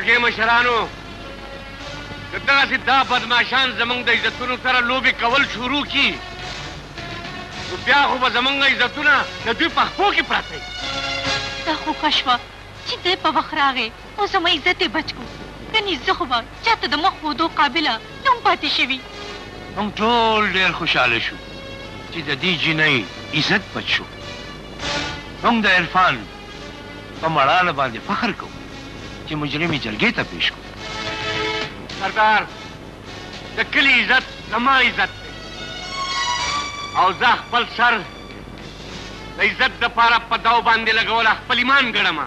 جرګې مشرانو که دغسې دا بدماشان زموږ د عزتونو سره لوبې کول شروع کي نو بیا خو به زموږ عزتونه د دوی په خپو کې پراته وي. دا خو ښه شوه چې دی په وخت راغی او زما عزت یې بچ کړو. کنې زه خو به چاته د مخ ښودو قابله نه هم پاتې شوي. موږ ټول ډېر خوشحاله شو چې د دې جینۍ عزت بچ شو. موږ د عرفان په مړانه باندې فخر کوو چې مجرمې جرګې ته پیش کړو. سردار د کلي عزت زما عزت دی او زه خپل سر د عزت دپاره په داو باندې لګول خپل ایمان ګڼم.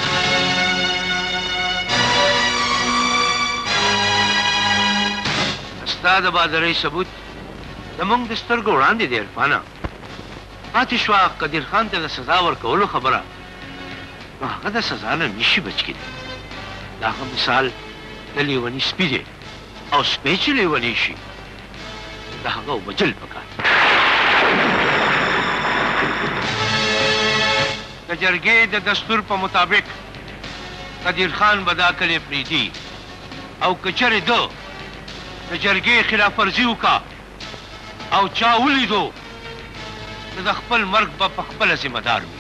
ستا د بهادرۍ ثبوت زموږ د سترګو وړاندې دی عرفانه. پاتې شوه قدیر خان ته د سزا ورکولو خبره نو هغه د سزا نه نشي بچ کېدی. د هغه مثال د لیوني سپي دی او سپی چې لیونی شي د هغه وبجل پکار. د جرګې د دستور په مطابق قدیر خان به دا کلی پرېږدي او که چېرې ده د جرګې خلاف ورزي وکړه او چا ولیدو نو د خپل مرګ به په خپله ذمه دار وي.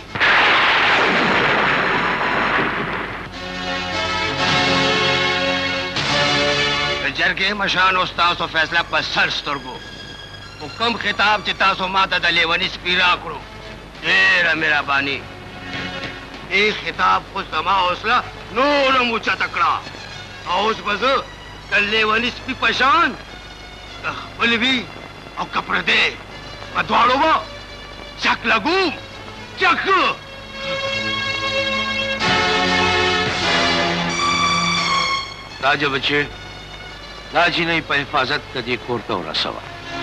د جرګې مشرانو ستاسو فیصله په سر سترګو خو کوم خطاب چې تاسو ماته د لیوني سپي راکړو ډېره مهرباني. دې خطاب خو زما حوصله نور هم اوچته کړه او اوس به زه د لیوني سپي په شان که خپل وي او که پردی په دواړو به چک لګوم چک. راجه بچې دا جینۍ په حفاظت د دې کور ته ورسوه.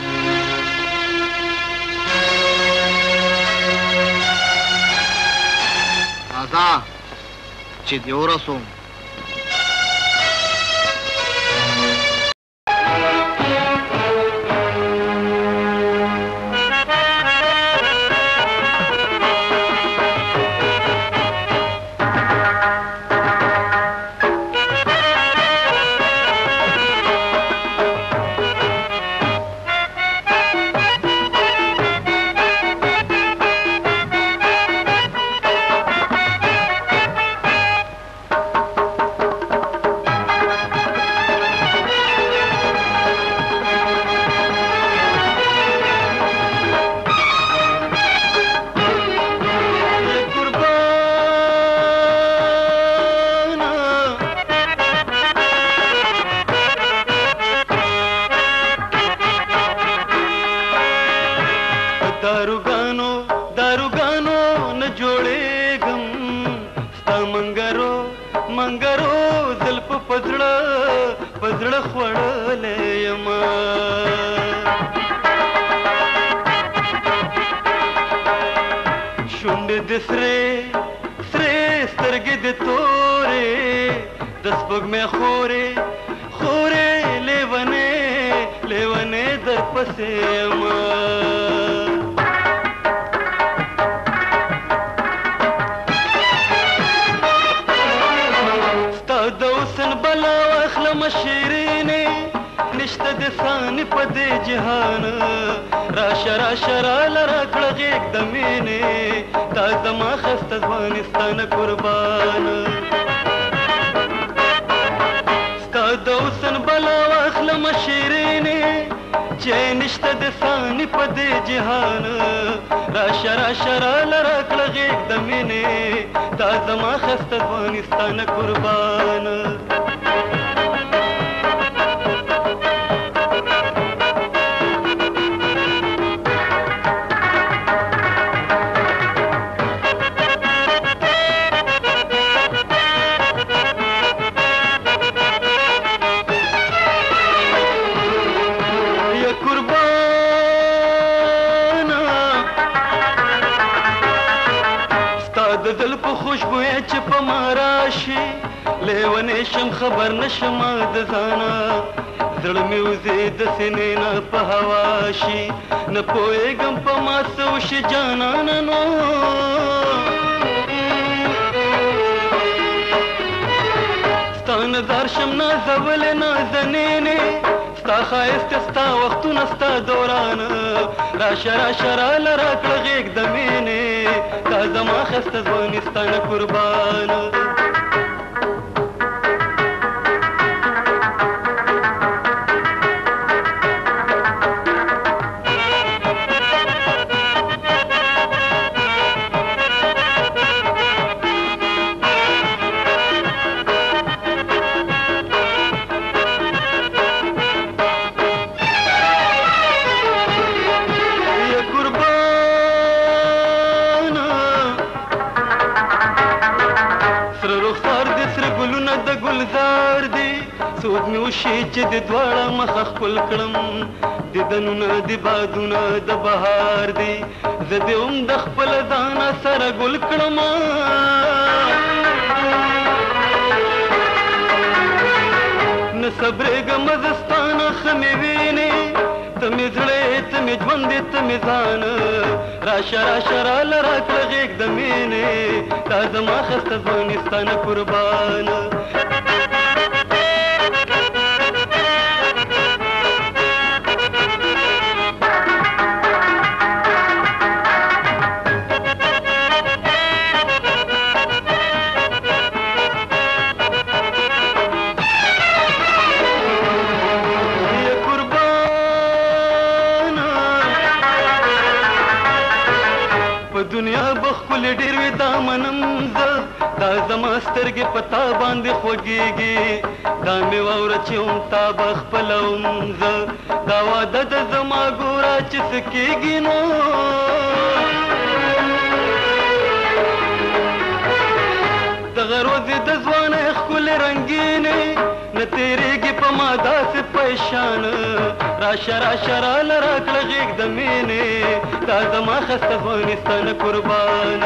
راځه چې دې ورسوم. خبر نشم د ځانه زړه مې وځي د سینې نه په هوا شي نه پوهېږم په ما څه وشي جانانه نو ستا نه دا راشم نازولې نازنینې ستا ښایست ستا وختونه ستا دوران راشه راشه راله راکړه غېږ د مینې دا زما ښایسته ځواني ستا نه قربان څوک مې وشي چې د دواړه مخه خپل کړم دیدنونه د بادونه د بهار دی زه دې هم د خپل ځانه سره ګل کړم نه صبرېږم زه ستا نه ښه مې وینې ته مې زړه ته مې ژوند ته مې ځان راشه راشه راله راکړه غېږ د مینې دا زما ښایسته ځواني ستا نه قربان ډېر وي دا منم زه دا زما سترګې په تا باندې خوږېږي دا مې واوره چې هم تا به خپلوم زه دا واده د زما ګوره چې څه کېږي نو دغه ورځې د ځوانۍ ښکلې رنګینې نه تېرېږي په ما داسې پریشان راشه راشه راله راکړه غېږ د مینې دا زما ښایسته ځواني ستا نه قربان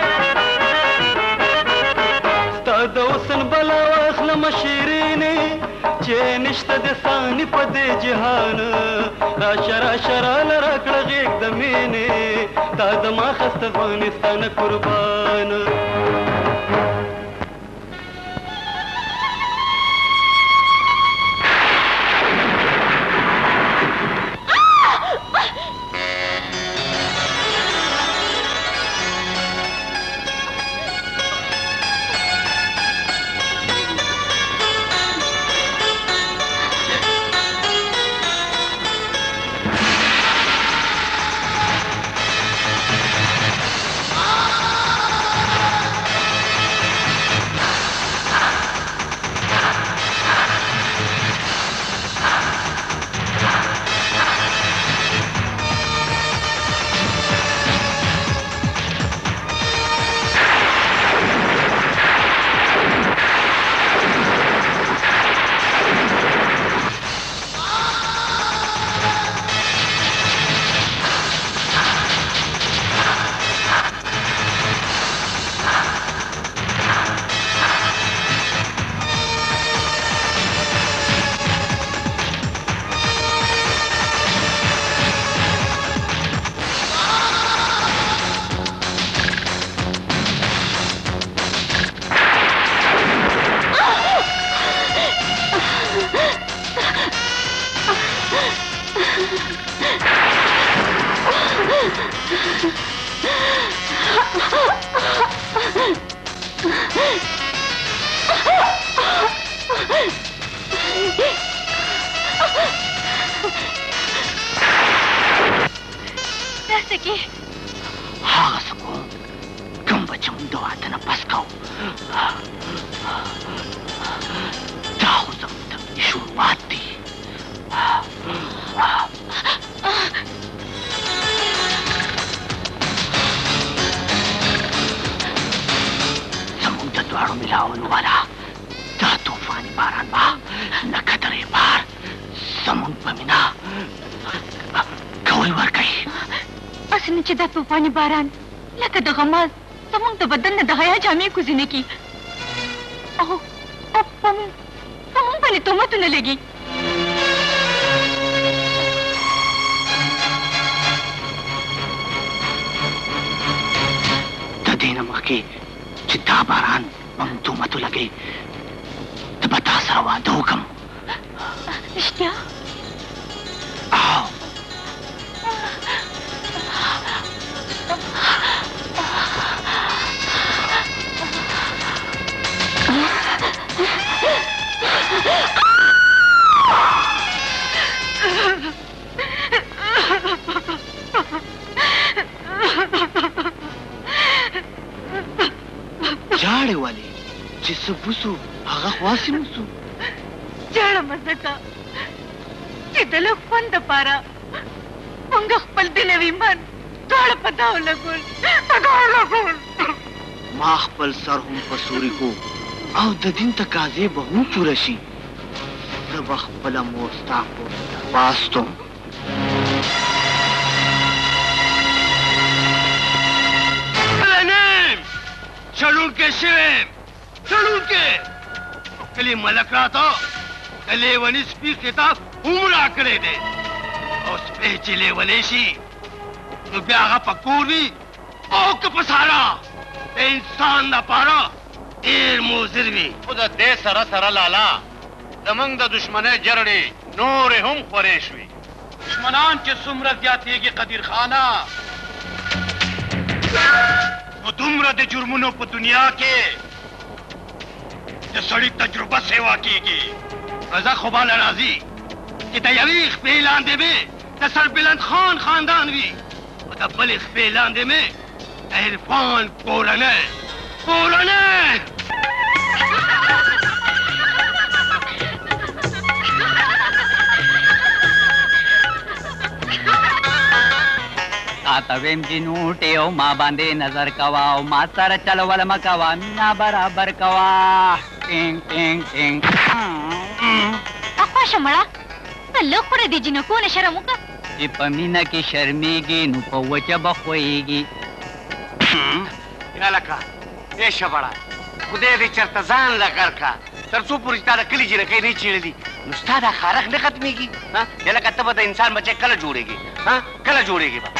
ستا د حسن بلا واخلمه شیرینې چې نشته د ثاني په دې جهان راشه راشه راله راکړه غېږ د مینې دا زما ښایسته ځواني ستا نه قربان طوفاني باران لکه د غماز زموږ د بدن نه د حیا جامې کوزینه کی او په موږ باندې تهمتونه لګي د دې نه مخکې چې دا باران په موږ تهمت ولګي ته به تا سره سره واده وکړم. رښتیا؟ جاړې ولې چې څه بوسو هغه خواسې موسو. جاړم ځکه چې د لږ خوند دپاره موږ خپل دین او ایمان دواړه په داو لګول. ما خپل سر هم په سوري کو او د دین تقاضې به هم پوره شي. زه به خپله مور ستا کور ته درواستم. چلونکې شویم، چلونکې. کلي ملک راته د لیوني سپي خطاب هم راکړی دی. او سپی چې لیونی شي نو بیا هغه په کور وي او که په سارا د انسان دپاره ډېر مضر وي. خو د دې سره سره لالا زموږ د دشمنۍ جرړې نورې هم خورې شوې. دشمنان چې څومره زیاتېږي قدیر خانه نو دومره د جرمونو په دنیا کې د سړي تجربه سیوا کېږي. رضا خو باله راځي چې د یوې خپې لاندې مې د سربلند خان خاندان وي او د بلې خپې لاندې مې د عرفان کورنۍ. تا ویم جنوټې او ما باندې نظر کوا او ما سره چلول مه کوه مینا برابر کوا. ټینګ ټینګ ټینګ خوښه مړه ته لږ خوره دې جنکو نه شرم وکړه. چې په مینه کې شرمېږي نو په وچه به خویږي. لکه ای شبړه خدای دې چېرته ځان لګر کا تر څو پورې چې تا د کلي جنکۍ نه چېړلي نو ستا دا خارښ نه ختمېږي. یا لکه ته به د انسان بچی کله جوړېږي کله جوړېږي به.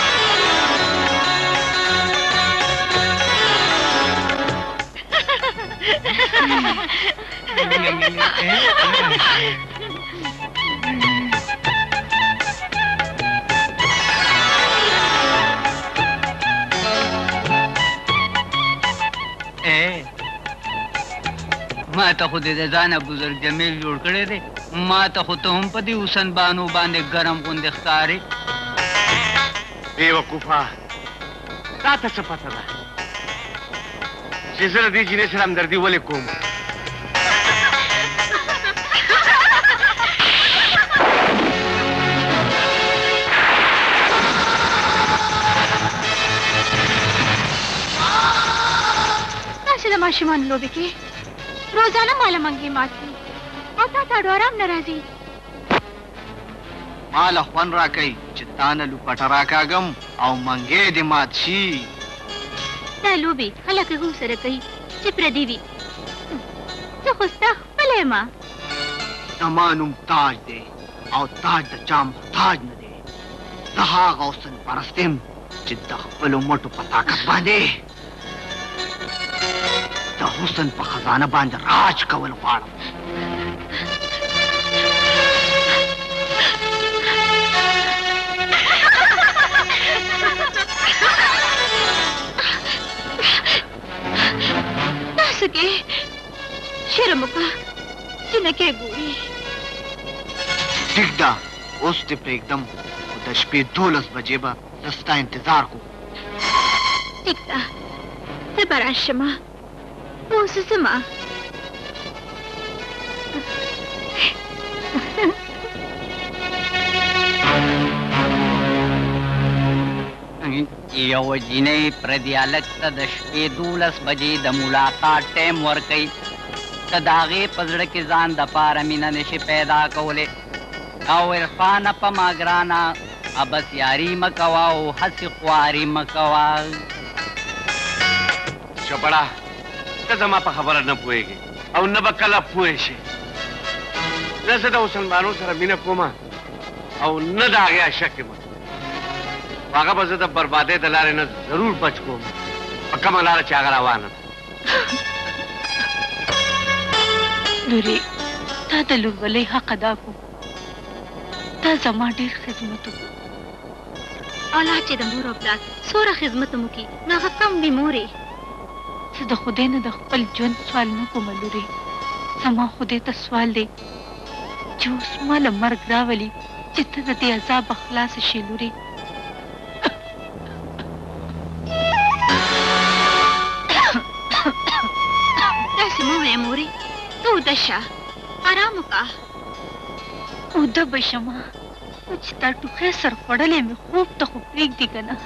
ما ته خو دې د ځانه بزرګ جمیل جوړ کړی دی. ما ته خو ته هم په دې حسن بانو باندې ګرم غوندې ښکارې. بې وقوفه تا ته څه پته ده چې زه د دې جینۍ سره همدردي ولې کوم. تاسې د ماشومانو لوبې کې روزانه ماله منګې ماتي او تا ته اډو ارام نه راځي. ماله خوند راکوي چې تا نه لوپټه راکاږم او منګې دې مات شي. دا لوبې خلک یې هم سره کوي چې پردي وي. زه خو ستا خپله یم. زما نوم تاج دی او تاج د چا محتاج نه دی. زه هغه حسن پرست یم چې د خپلو مټو په طاقت باندې د حسن په خزانه باندې راج کول غواړم. داسې کې شرم وکړه جنکۍ ګوري. ټیک ده اوس دې پرېږدم خو د شپې 12 بجې به زه ستا انتظار کوم. ټیک ده زه به راشمه اوس ځمه. یو جینۍ پردي هلک ته د شپې 12 بجې د ملاقات ټایم ورکوي. که د هغې په زړه کې ځان دپاره مینه نشي پیدا کولی او عرفانه په ما ګرانه ابس یاري مه کوه او هسې خواري مه کوه. شبړه ته زما په خبره نه پوهېږې او نه به کله پوه شې. نه زه د حسن بانو سره مینه کومه او نه د هغې عاشق یم. هغه به زه د بربادۍ د لارې نه ضرور بچ کوم په کومه لاره چې هغه روانه ده. لورې ستا د لورولۍ حق ادا کو تا زما ډېر خدمت وکړو اولاد چې د مور او پلار څومره خدمت وکړي نو هغه کم وي مورې زه د خدای نه د خپل ژوند سوال نه کوم لورې زما خدای ته سوال دی چې اوس ما له مرګ راولي چې ته د دې عذابه خلاصه شې لورې داسې مه وایه مورې ته اوده شه ارام وکړه اوده به شمه خو چې تا ټوخی سر خوړلی مې خوب ته خو پرېږدي که نه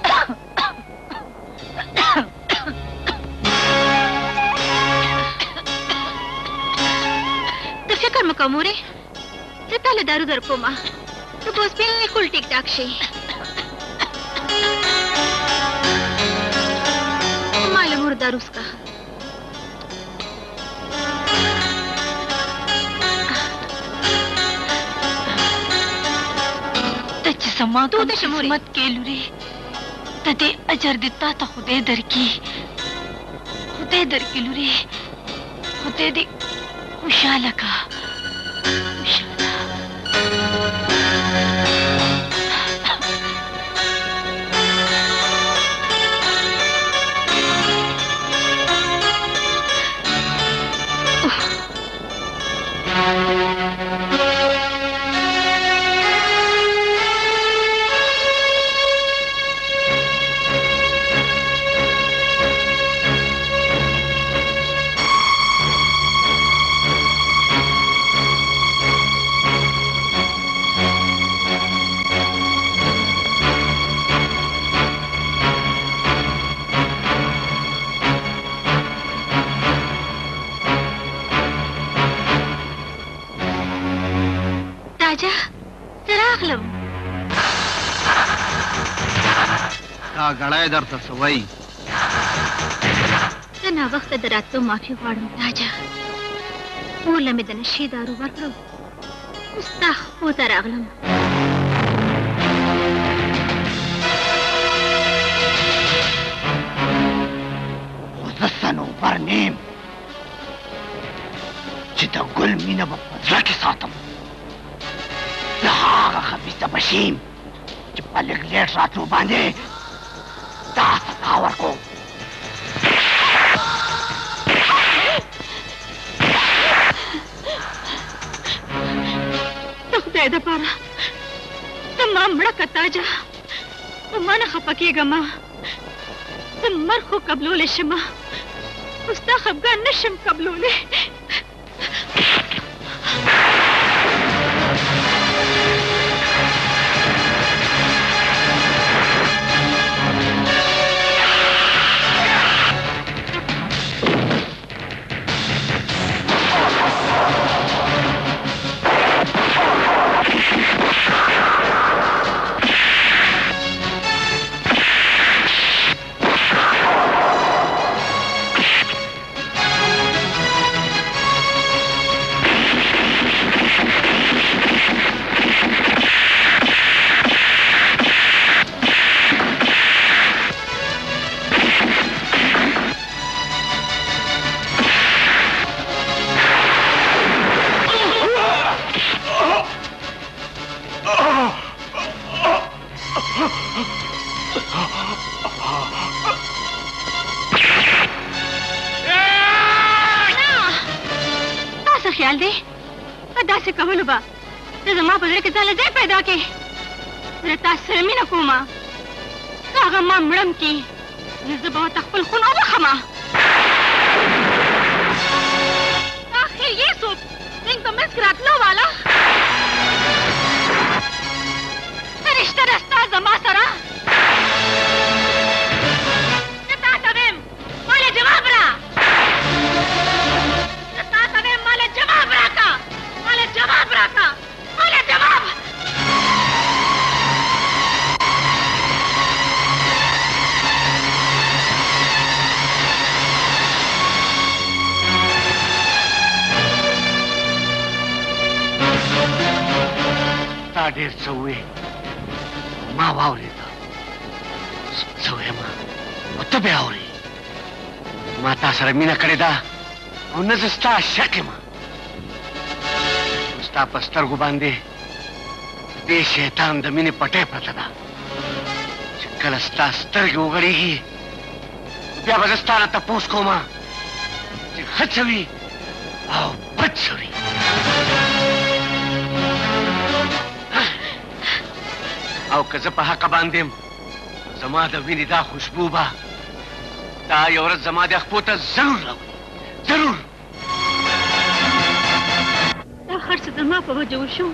ته فکر مه کوه مورې زه تا له دارو در کومه ته به اوس بلکل ټیک ټاک شې ما له مور دارو څښه زما کوم خدمت کې لورې د دې اجر دې تا ته خدای درکړي خدای درکړي لورې خدای دې خوشحاله کا غړی درته څه وایي زه ناوخته د راتلو معافي غواړم تاجه مور له مې د نشې دارو ورکړو اوس ستا خپو ته راغلم خو زه صنوبر نه یم چې د ګل مینه به په زړه کې ساتم زه هغه خبیثه بچی یم چې په لږ لیټ راتلو باندې تا سزا ورکوم د خدای دپاره ته ما مړه که تاجه په ما نه خفه کېږه ما زه مرګ خو قبلولی شمه خو ستا خفګان نه شم قبلولی خیال دی په داسې کولو به ته زما په زړه کې ځان له ځای پیدا کړې زه تا سره مینه کومه که هغه ما مړم کړي نو زه به ورته خپل خون وبخمه آخر یې څوک زنګ په منځ کې راتلو والا څه رشته ده ستا زما سره زه تا ته ویم ما له جواب را جواب راکا مالا جواب راکا مالا جواب تا ډېر څه ووې ما واورېده څه ویم نو ته بیا اورې ما تا سره مینه کړې ده او نه زه ستا عاشق یم ستا په سترګو باندې دې شیطان د مینې پټۍ پرته ده چې کله ستا سترګې وغړېږي بیا به زه ستا نه تپوس کومه چې ښه څه وي او بد څه وي او که زه په حقه باندې یم زما د وینې دا خوشبو به دا یو ورځ زما د خپو ته ضرور راولي ضرور دا هر څه زما په وجه وشو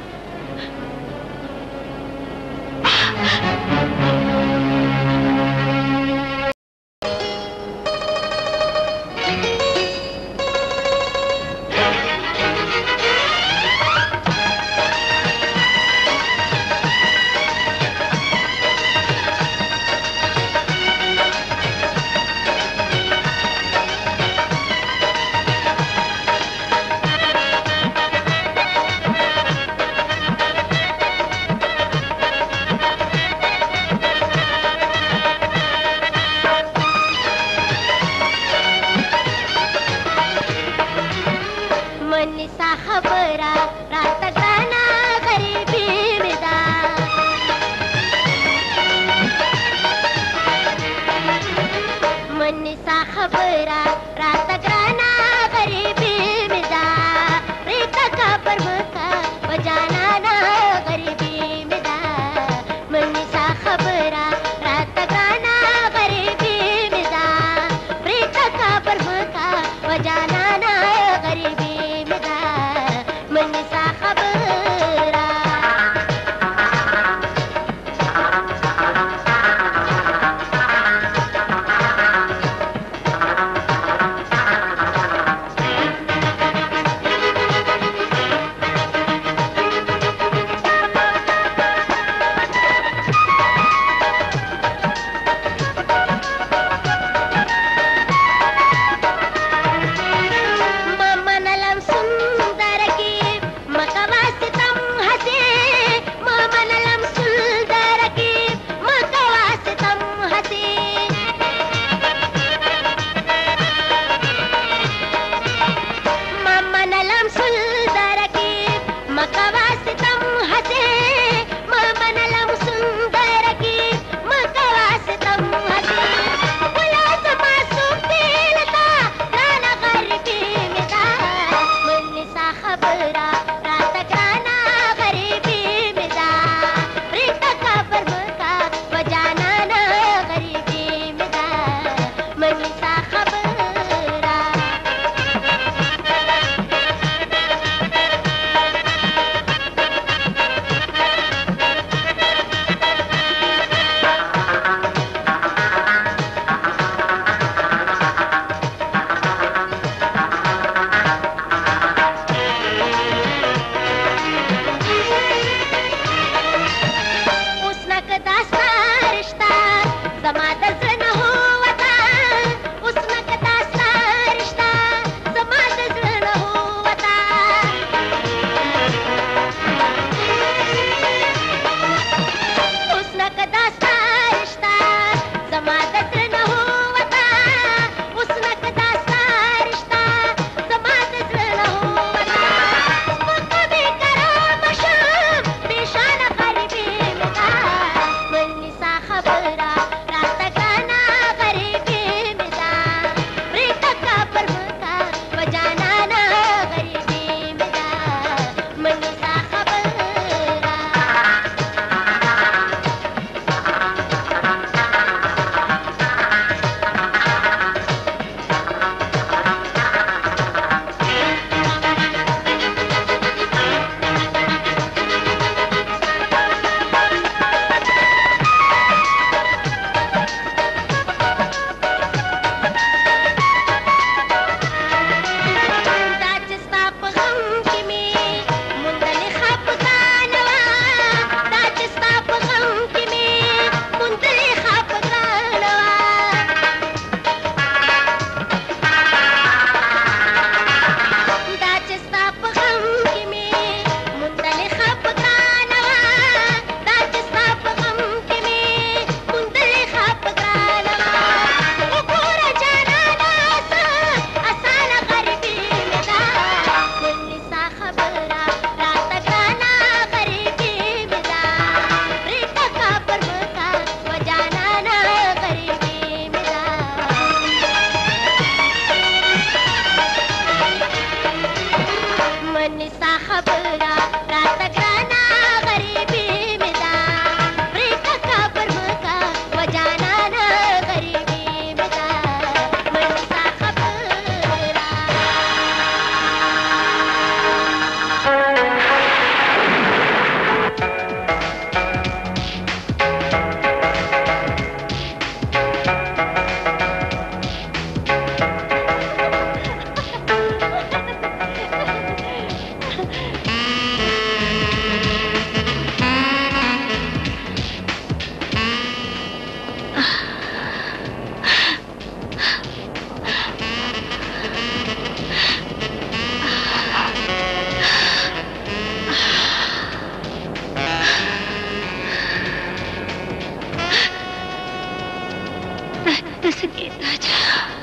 تسکې تاجه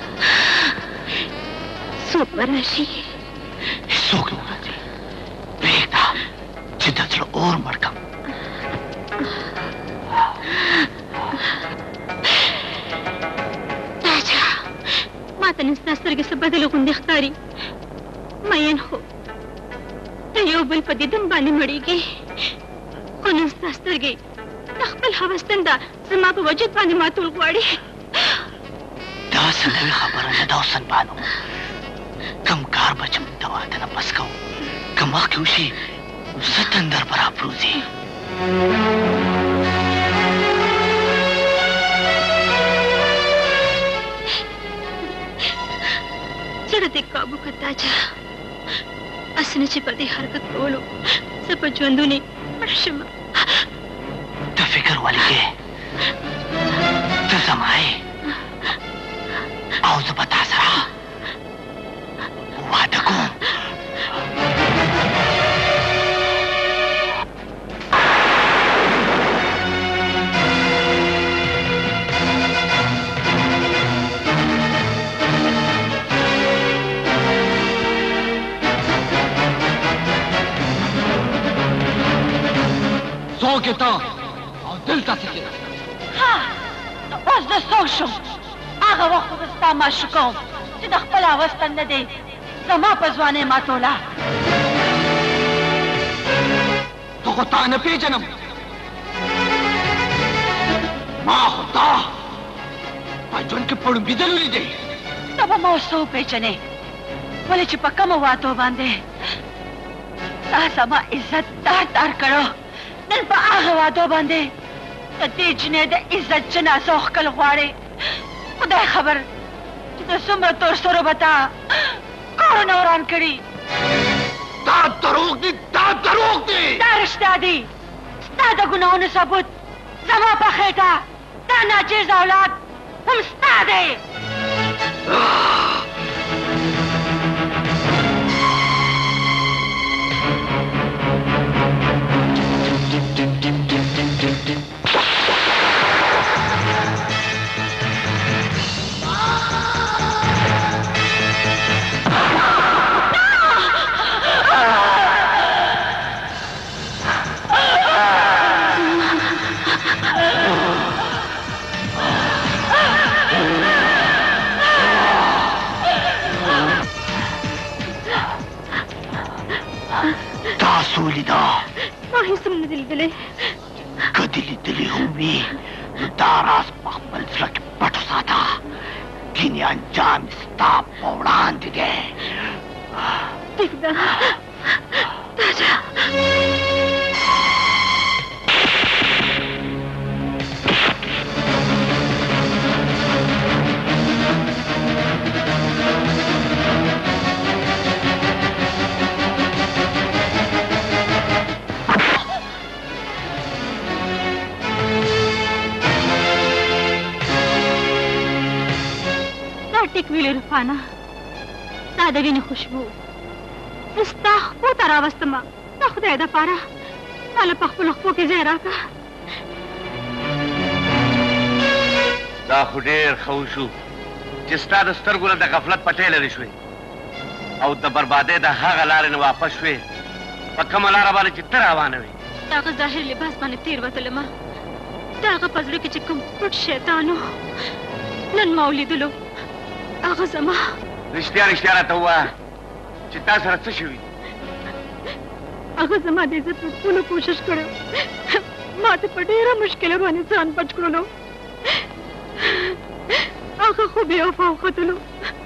څوک به راشي هیڅوک نه راځي پرېږده چې د زړه اور مړ کړم تاجه ما ته نن ستا سترګې څه بدلې غوندې ښکاري مین خو د یو بل په دیدن باندې مړېږي خو نن ستا سترګې د خپل هوس تنده زما په وجود باندې ماتول غواړي دا څه نوې خبره نه ده حسن بانو کم کار به چې موږ د واده نه پس کوو که مخکې وشي زه تندر به راپروزي زړه دې کابو که تاجه هسې نه چې په دې حرکت کولو زه په ژوندونې مړه شمه ته فکر ولې کوې ته زما یې او زه به تا سره واده کوم څوک یې ته او دلته څه کېده ها اوس زه څوک شم هغه وخت خو زه ستا معشوقه وم چې د خپل هوس تنده دی زما په ځوانۍ ماتوله ته خو تا نه پېژنم ما خو تا په ژوند کې پړومبي ځل ولیدی ته به ما اوس څه وپېژنې ولې چې په کومو وعدو باندې تا زما عزت دار کړو نن په هغه وعدو باندې د دې جنۍ د عزت جنازه وښکل غواړې خدای خبر چې د څومره تور سرو به تا کورونه وران کړي دا دروغ دي دا دروغ دي دا رښتیا دي ستا د ګناهونو ثبوت زما په خېټه دا ناجیز اولاد هم ستا دی تاسو لیدا ما هیڅ هم نه دي لیدلی که دې لیدلي هم وي نو دا راز په خپل زړه کې پټ وساته ځینې انجام ستا په وړاندې دی پرېږده تاجه ټیک ویلې رفانه ستا د وینې خوشبو زه ستا خپو ته راوستمه د خدای دپاره ما له په خپلو خپو کې ځای راکړه دا خو ډېر ښه وشو چې ستا د سترګو نه د غفلت پټۍ لرې شوې او د بربادۍ د هغه لارې نه واپس شوې په کومه لاره باندې چې ته روانه وې د هغه ظاهر لباس باندې تېروتلمه د هغه په زړه کې چې کوم پټ شیطان و نن ما ولیدلو هغه زما رښتیا راته ووایه چې تا سره څه شوي هغه زما د عزت ورکولو کوشش کړی ما ته په ډېره مشکله باندې ځان بچ کړلو هغه خو بې وفا وختلو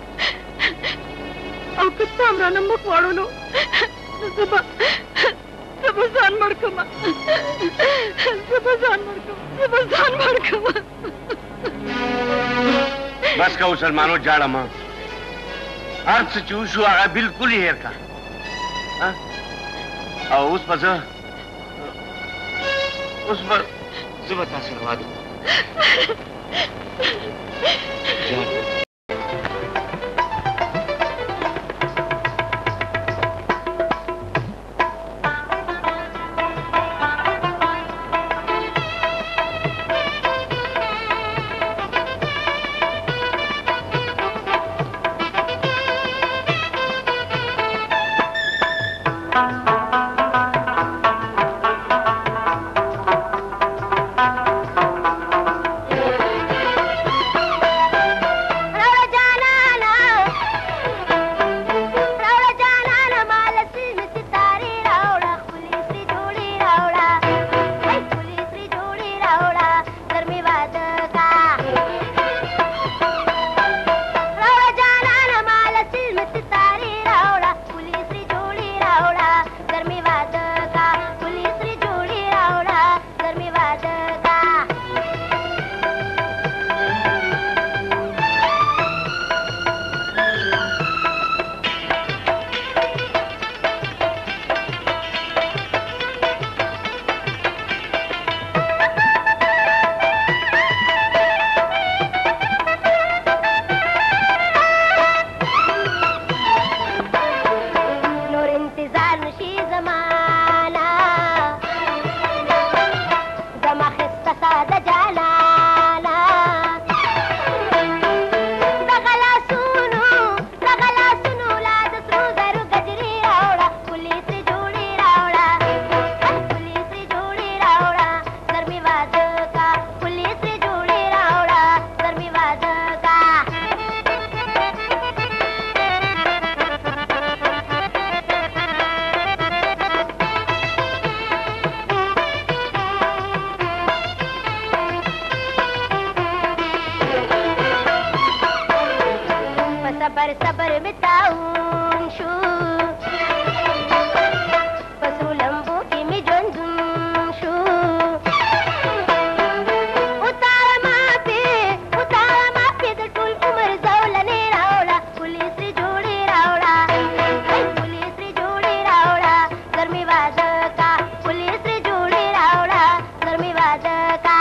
او که ته هم رانه مخ واړولو زه به ځان مړ کړمه زه به ځان مړ کړمه بس که مسلمانو جاړه ما هر څه چې وشو هغه بلکل یې هېر کړه او اوس به زه به تا سره واده وکړم का पुलिस जोड़ी रावड़ा गर्मीवाद का सबर सबर बिताऊं शू पसुलंबू की मिजंदुं शू उतारा मापे द टुल उमर जौलने रावड़ा पुलिस जोड़ी रावड़ा गर्मीवाद का पुलिस जोड़ी रावड़ा गर्मीवाद का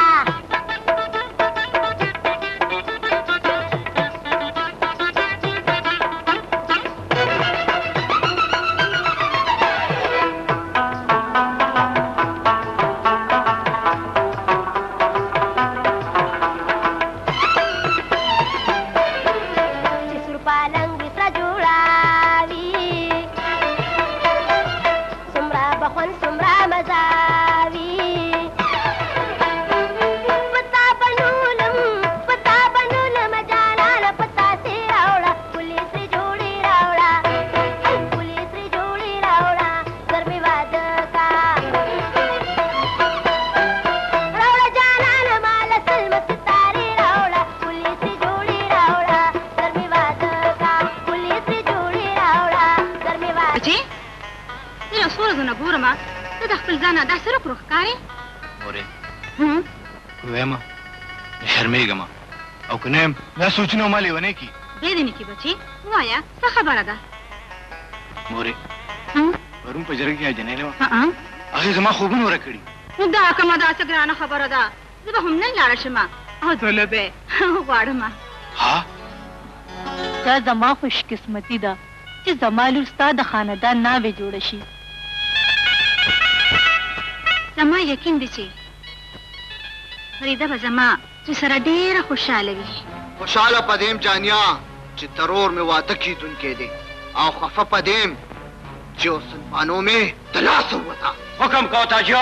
शर्मेगा او کنه دا سوچنه مالي ونه کی دې دې کی بچي وایا څه خبره ده مورې ورون په جرګه کې جنې له هغه زما خوبونه ورکړي دا کومه دا څه ګرانه خبره ده زه به هم نه لاړ شم او دلته غواړم ها دا زما خوش قسمتي ده چې زما لور ستا د خاندان ناوې جوړ شي زما یقین دی چې فریده به زما چې سره ډېره خوشحاله وي خوشحاله پدیم جانیا چې ترور مې واده کیدونکی دی او خفه پدیم چې اوسنبانو مې تلاس ووته حکم کو تاجیا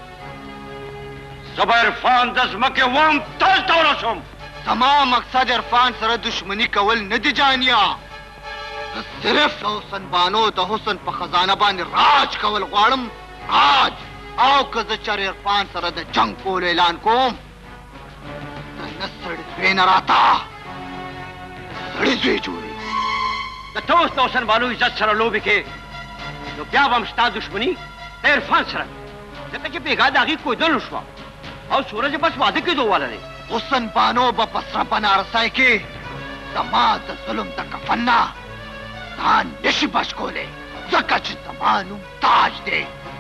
زبا عرفان د ځمکې وام تل ته ورسوم زما مقصد عرفان سره دشمني کول نه دی جانیا صرف د اوسنبانو د حسن په خزانه باندې راج کول غواړم راج او که زه چر عرفان سره د جنگ کول اعلان کوم نسړ زوی نه راته سړی زوی جوړي د ته اوس د اوسنبانو عزت سره لوبې کې نو بیا به هم ستا دښمني د عرفان سره ځکه چې بېګا د هغې کویدلو شوه او سورج یې بس واده کېدو واله دی اوسنبانو به په سره بنارسۍ کې زما د ظلم د کفن نه ځان نشي بچ کولی ځکه چې زما نوم تاج دی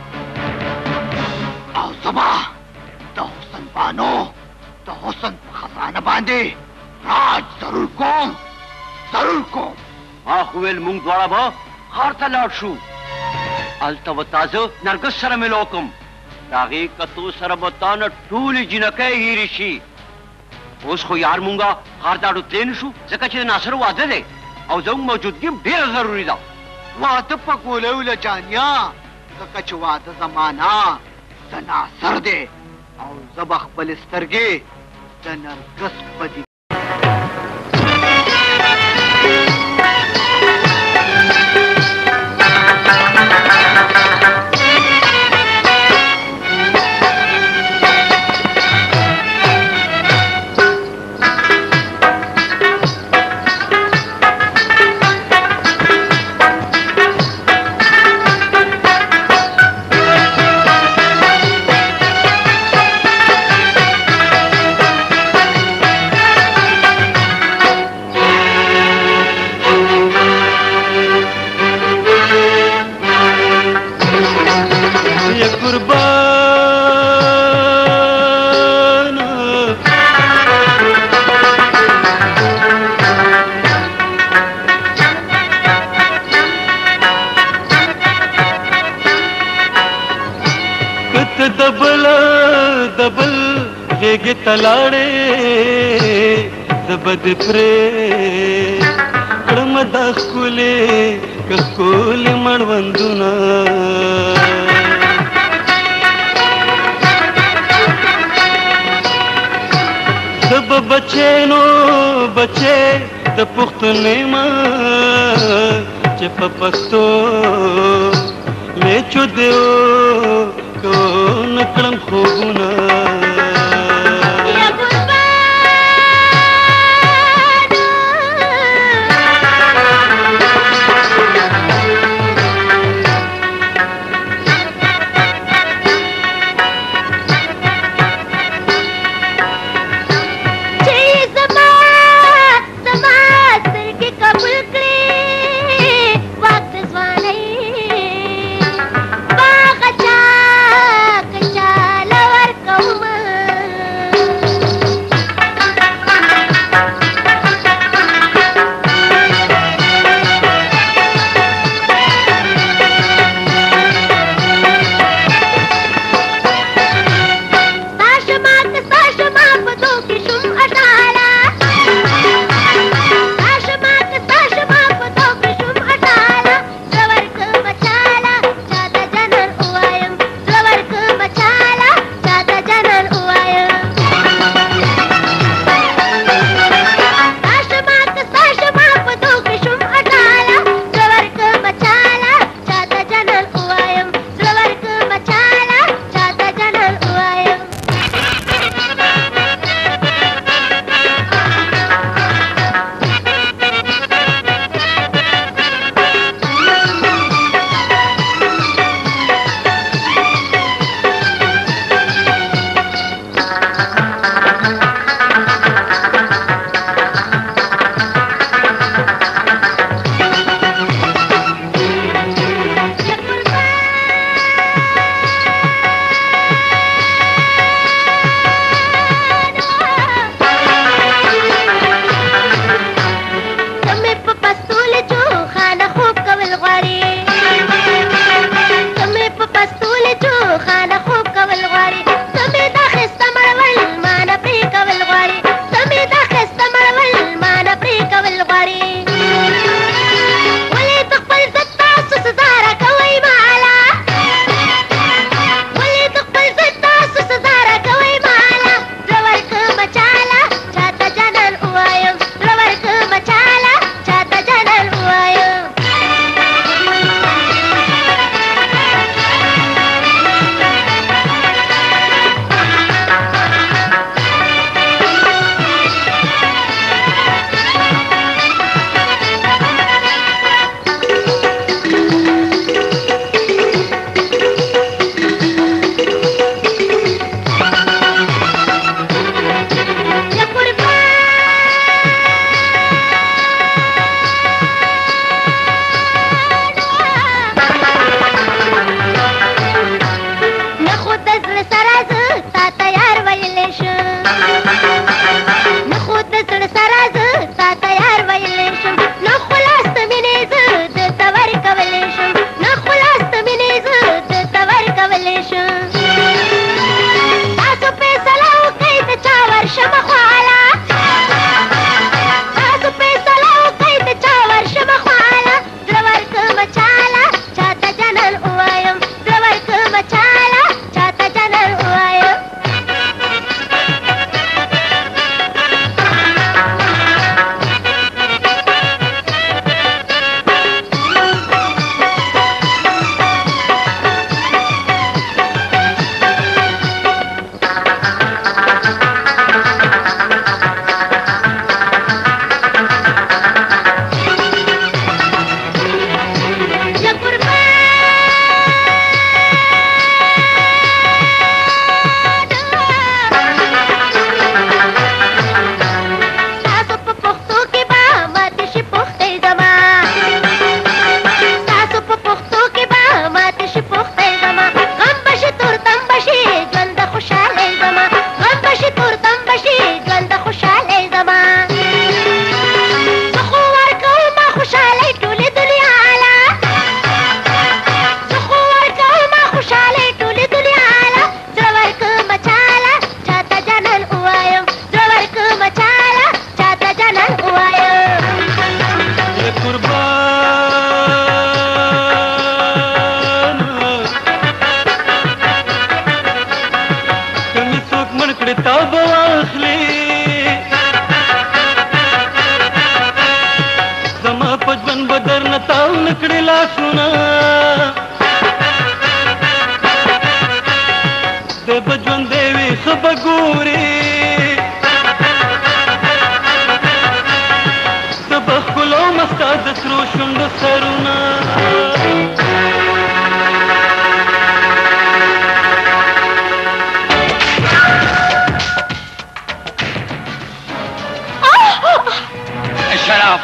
او زما د حسنبانو د حسن په خزانه باندې راج ضرور کوم ما خو ویل موږ دواړه به ښار ته لاړ شو هلته به تازه نرګس سره مې لوکم د هغې کتو سره به تا نه ټولې جینکۍ هېرې شي اوس خو یار مونږه ښار ته اډو تللی نه شو ځکه چې د ناصر واده دی او زموږ موجودګي هم ډېره ضروري ده واده په ګولیو له جانیا ځکه چې واده زما نه د ناصر دی او زه به خپلې سترګې د نرګس په دي تلاړې زبد پرې کړم د ښکلې مړوندونه دب بچے نو بچے د پښتنې ما چې په پښتو میچو دیو کو نکړم خوبونه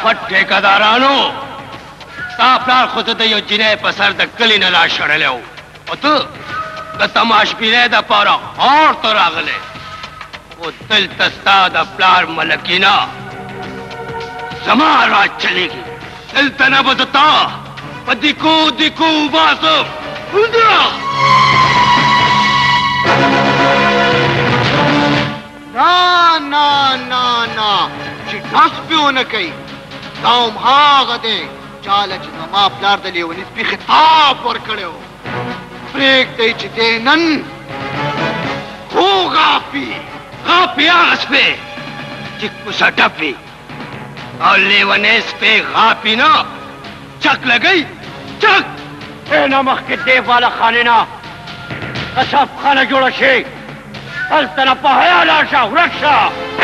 کثافت ټیکدارانو ستا پلار خو ته د یو جنۍ په سر د کلي نه لا شړلی و او ته د تماشبینۍ دپاره ښار ته راغلی خو دلته ستا د پلار ملکینه زما راج چلیږي دلته نه به د تا په دیکو دیکو وباسم نه نه نه نه چې ډس پې ونه کوي دا هماغه دی چاله چې زما پلار د لیوني سپي خطاب ورکړی و پرېږدئ چې دی نن خو غاپي غاپي هغه سپی چې کوڅه ټپي او لیونی سپی غاپي نه چک لګئ چک نه مخکې دې والا خانې نه قصاب خانه جوړه شي هلته نه په حیا لاړ شه ورک شه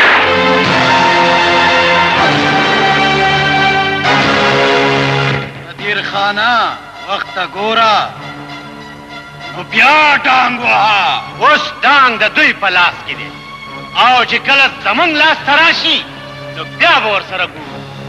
نذیر خانه وخته ګوره نو بیا ډانګ وهه اوس ډانګ د دوی په لاس کې دی او چې کله زمونږ لاس ته راشي نو بیا به ورسره ګورو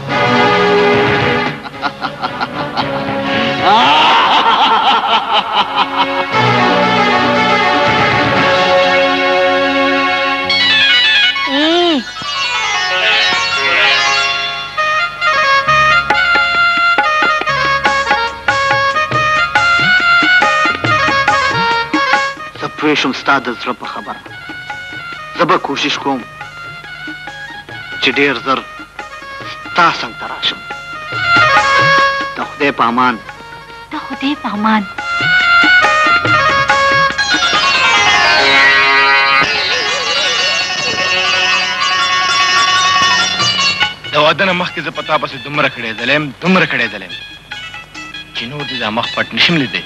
زه پوه شوم ستا د زړه په خبره زه به کوشش کوم چې ډېر زر ستا څنګ ته راشم د خدای په امان د خدای په امان د واده نه مخکې زه په تا پسې دومره کړېدلی یم چې نور دې دا مخ پټ نشم لیدی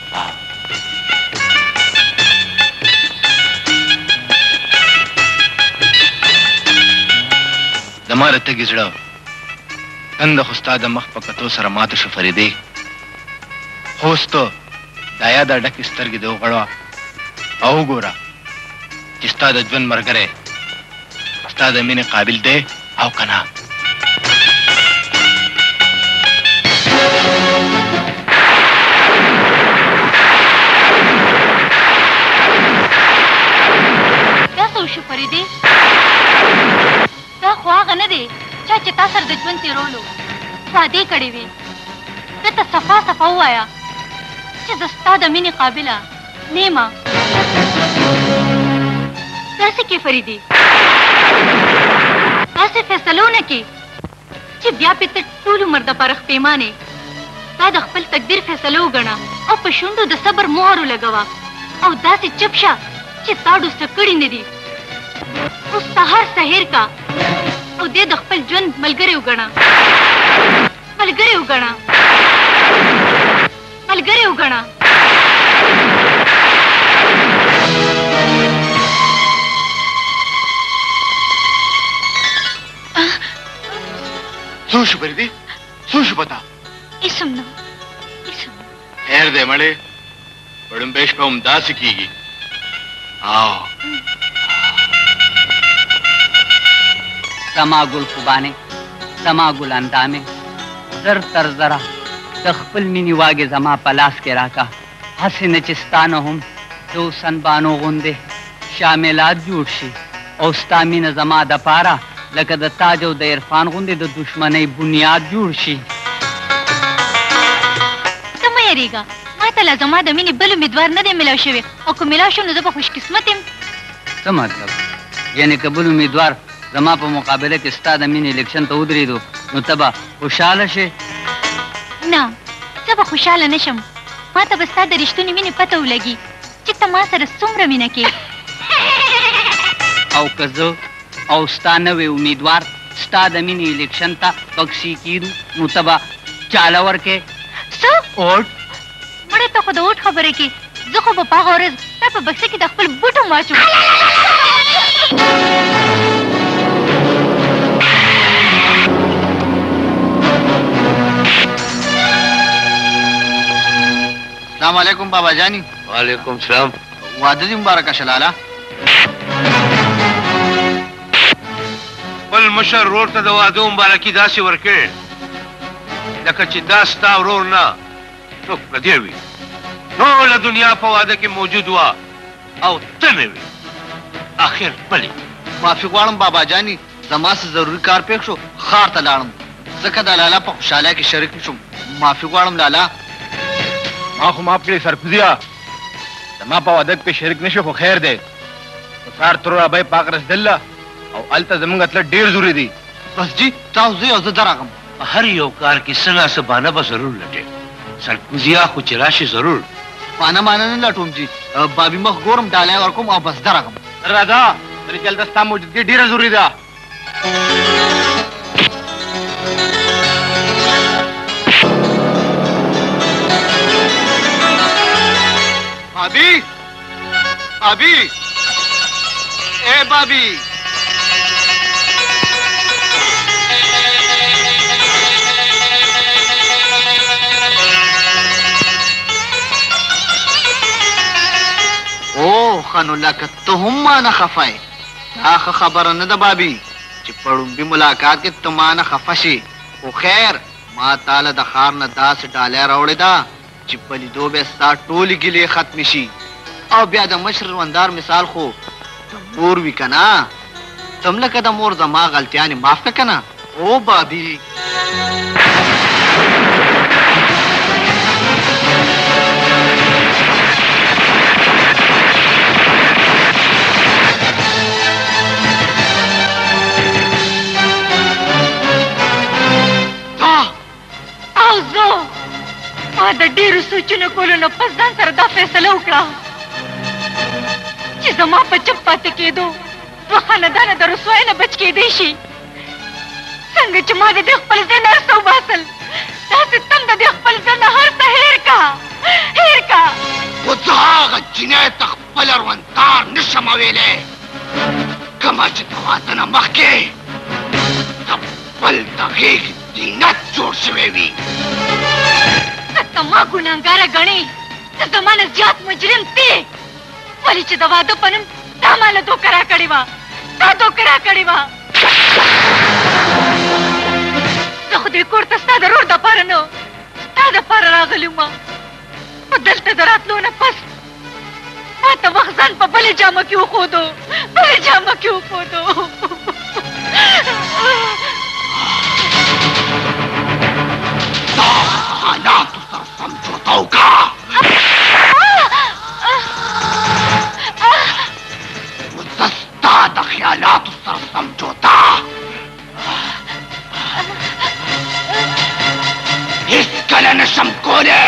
زما د تږي زړه تنده خو ستا د مخ په کتو سره ماته شو فریدې خو اوس ته دا یاده ډکې سترګې دې وغړوه او وګوره چې ستا د ژوند ملګری ستا د مینې قابل دی او که نه دا څه وشو فریدې دا خو هغه نه دی چا چې تا سره د ژوند تېرولو وعدې کړې وې ده ته صفا صفا ووایه چې زه ستا د مینې قابله نه یمه داسې کې فریدې داسې فیصله ونه کې چې بیا پې ته ټول عمر دپاره خپېمانې تا د خپل تقدیر فیصله وګڼه او په شونډو د صبر مهر ولګوه او داسې چپ شه چې تا ډوسه کړي نه دي اوس سهار سهیر کا او دې د خپل ژوند ملګری وګڼه څو شو فریدې څو شو پتا اسم نه خیر دی مړې په ړومبۍ شپه هم داسې کېږي سما ګل خوبانې سما ګل اندامې زر تر زره د خپل مینې واګې زما په لاس کې راکه هسې نه چې ستا نه هم د اوسن بانو غوندې شاملات جوړ شي او ستا مینه زما دپاره لکه د تاج او د عرفان غوندې د دشمنۍ بنیاد جوړ شي ته مه یېرېږه ما ته لا زما د مینې بل امیدوار نه دی میلاو شوی او که میلاو شم نو زه به خوشقسمت یم څه مطلب یعنې که بل امیدوار زما په مقابله کې ستا د مینې الیکشن ته ودرېدو نو ته به خوشحاله شې نه زه به خوشحاله نه شم ما ته به ستا د رښتونې مینې پته ولګي چې ته ما سره څومره مینه کې او که زه او ستا نوې امیدوار ستا د مینې الیکشن ته بکسي کېدو نو ته به چاله ورکې څه اوټ مړې ته خو د اوټ خبرې کې زه خو به په هغه ورځ تا په بکسه کې د خپل بوټ هم واچوم السلام علیکم بابا جانی وعلیکم السلام واده دې مبارکه شلاله خپل مشر ورور ته د واده مبارکي داسې ورکړې لکه چې دا ستا ورور نه څوک پردی وي. ټوله دنیا په واده کې موجود وه او ته مې وې اخر پلې. معافي غواړم بابا جاني، زما څه ضروري کار پېښ شو، ښار ته لاړم، ځکه د لالا په خوشحالۍ کې شریک شوم. معافي غواړم لالا. ما خو معاف کړې سرکوزیه، زما په واده کې شریک نشو خو خیر دی. سار ترور ابۍ پاک رسدله او هلته زموږ تله ډېر ضروري دی. بس جي تاسو ځئ او زه درغلم. هر یو کار کې څه نه څه بانه به ضرور لټې. سرکوزیه خو چې راشي ضرور. بانه مانه نه لټوم جي، بابي مخ ګورم ډالۍ ورکوم او بس درغم. راځه درې چې هلته ستا موجودګي ډېره ضروري ده. بابي بابي اے بابي او خانو لکه ته هم ما نه خفای. دا ښه خبره نه ده بابي چې په ړومبي ملاقات کې ته ما نه خفه شي. خو خیر ما تاله د ښار نه داسې ډالۍ راوړې ده چې په لیدو به ستا ټولې ګیلې ختمې شي. او بیا د مشر روندار مثال خو د مور وي که نه؟ ته هم لکه د مور زما غلطیانې معاف کړه که نه؟ او بابي ما د ډېرو سوچونو کولو نه پس ځان سره دا فیصله وکړه چې زما په چپ پاتې کېدو دوه خاندانه د رسوایۍ نه بچ کېدی شي. څنګه چې ما د دې خپل ذهن هر څه وباسل، داسې تم د دې خپل ذهن هر څه هېر کا هېر کا. خو زه هغه جینۍ ته خپل روندار نشم ویلی کومه چې د واده نه مخکې د خپل د غېږ زینت جوړ شوی وي. ته ما ګناهګاره ګڼې، ته زما نه زیات مجرم تی، ولې چې د واده په نوم تا ماله دوکه راکړې وه، تا دوکه راکړې وه. زه خو دې کور ته ستا د رور دپاره نه ستا دپاره راغلی وم، خو دلته د راتلو نه پس ما ته وخت ځان په بلې جامه کې وښودو، بلې جامه کې وښودو. حالاتو سره سمجوته وکړه. خو زه ستا د خیالاتو سره سمجوته هېڅکله نشم کولی.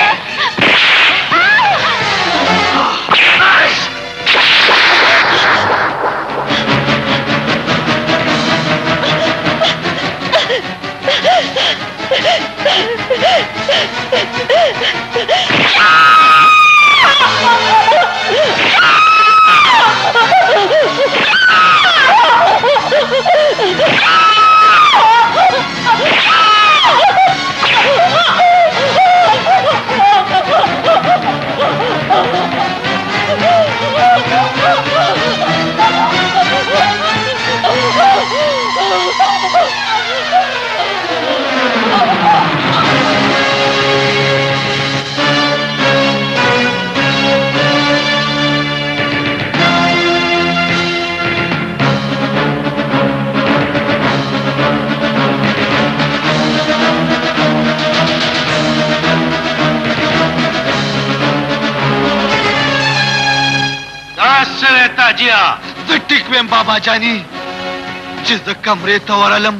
زه ټیک ویم بابا جاني چې زه کمرې ته ورغلم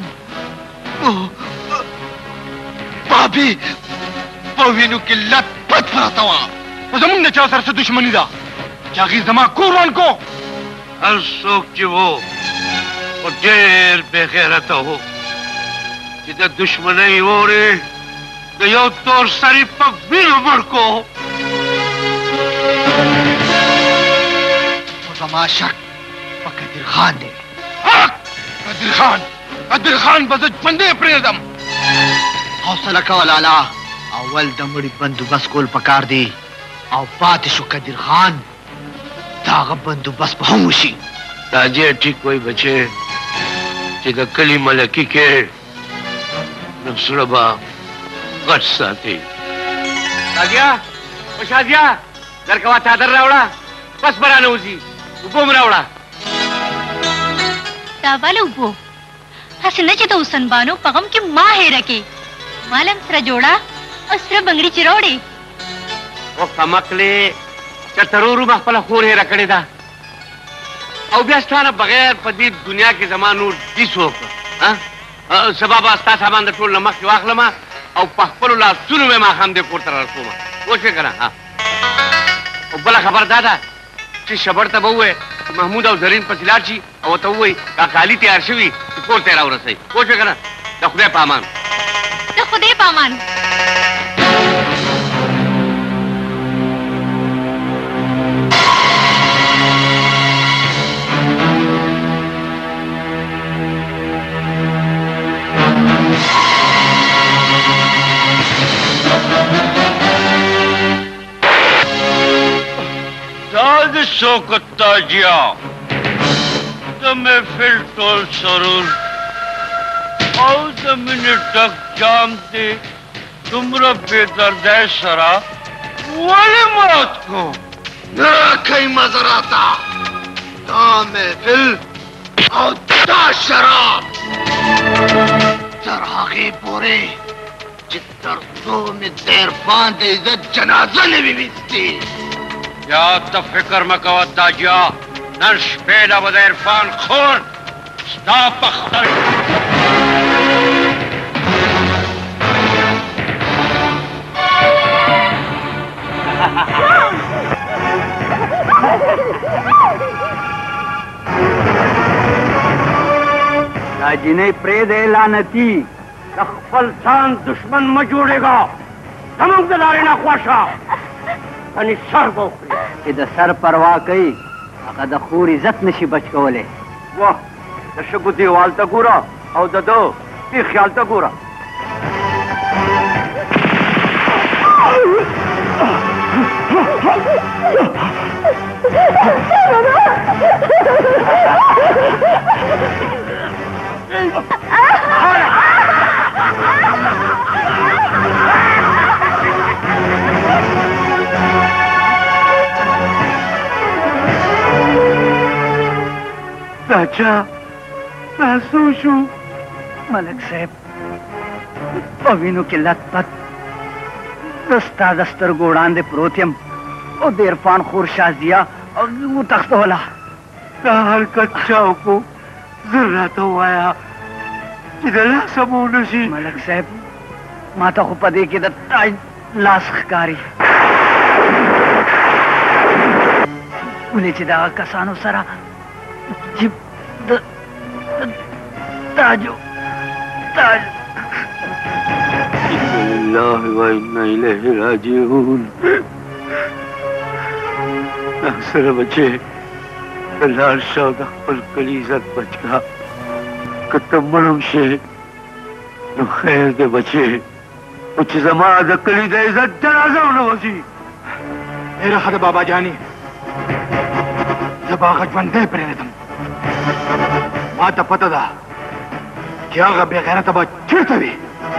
بابي په وینو کې لت پت پرته وه. زمونږ د چا سره څه دښمني ده چې هغې زما کور ونکو؟ هر څوک چې و خو ډېر بې غیرته و چې د دښمنۍ اورې د یو تور سړي په وینو مړ کو. زما شک په قدیر خان دی. قدیر خان به زه ژوندی پرېږدم. حوصله کوه لالا، اول د مړي بندوبست کول پکار دی او پاتې شو قدیر خان، د هغه بندوبست به هم وشي. تاجې ټیک وایي بچې، چې د کلي ملکي کې نو زړه به غټ ساتي. شادیا او شادیا درکوا چادر راوړه بس برانه وځي اوبه م راوړه. دا والا اوبو هسې نه چې د حسنبانو په غم کې ما هېره کې مالم سره جوړه او سره بنګړي چې راوړې. او کمکلې چېرته ورو ما خپله خور هېره کړې ده او بیا ستا نه بغیر په دې دنیا کې زما نور دي څوک. سبا به ستا سامان د ټول نه مخکې واخلم او په خپلو لاسونو مې ماښام دې کور ته رارسوم. پوه شوې که نه؟ او بله خبر دا ده چې شبر ته به ووایې چې محمود او زرین پسې لاړ شي او ورته ووایي کا کالي تیار شوي چې کور ته یې راورسوي. پوه شوې که نه؟ د خدای په امان. د خدای په امان. د شوکت تاجیا د محفل ټول سرور او د مینې ډک جام دې دومره بېدردۍ سره ولې مات کو؟ نه راکوئ مزه راته دا محفل او دا شراب تر هغې پورې چې تر څو مې د عرفان د عزت جنازه نه وي ویستې. یا ته فکر مه کوه تاجیا، نن شپې له به د عرفان خور ستا په خدای دا جنۍ پرېږدی لعنتي، د خپل ځان دشمن مه جوړېږه. زموږ د لارې نه خوښه کنې سر به وخوري. چې د سر پروا کوي هغه د خور عزت نشي بچ کولی. واه د شګو دیوال ته ګوره او د ده دې خیال ته ګوره. راجا دا څه شو؟ ملک صاحب په وینو کې لت پت زه ستا د سترګو وړاندې پروت یم او د عرفان خور شازیه وتښتوله. دا حرکت چا وکړو؟ زر راته ووایه چې د لاسه مو ونه شي. ملک صاحب ما ته خو په دې کې د تاج لاس ښکاري، ولې چې دغه کسانو سره چې د تاج الله و انا الیه راجعون. اکثر بچے لال شاہ د خپل کلی عزت بچ کا که ته مړم شې نو خیر دی بچې، خو چې زما د کلي د عزت جنازه ونه وځي. ډېره ښه ده بابا جانې، زه به هغه ژوندی پرېږدم. ما ته پته ده چې هغه بې غیرته به چېرته وي.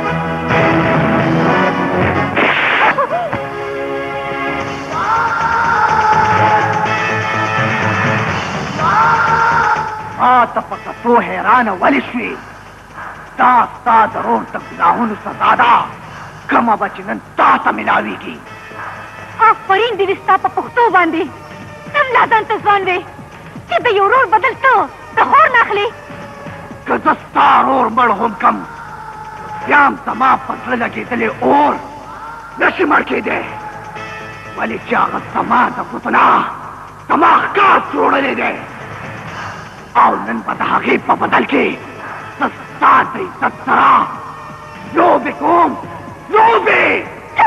ما ته په کتو حیرانه ولې شوې؟ دا ستا د روح د ګناهونو سزا ده، کومه به چې نن تا ته ملاویږي. آفرین دې وي ستا په پښتو باندې، تم لا ځان ته ځوان وې چې د یو ورور بدل ته د خور نه اخلې. که زه ستا رور مړ هم کم بیا هم زما په زړه لګېدلی اور نشي مړ کېدی، ولې چې هغه زما د ګوتنه زما ښکار جوړلی دی او نن به د هغې په بدل کې زه ستا د عزت سره لوبې کوم. لوبې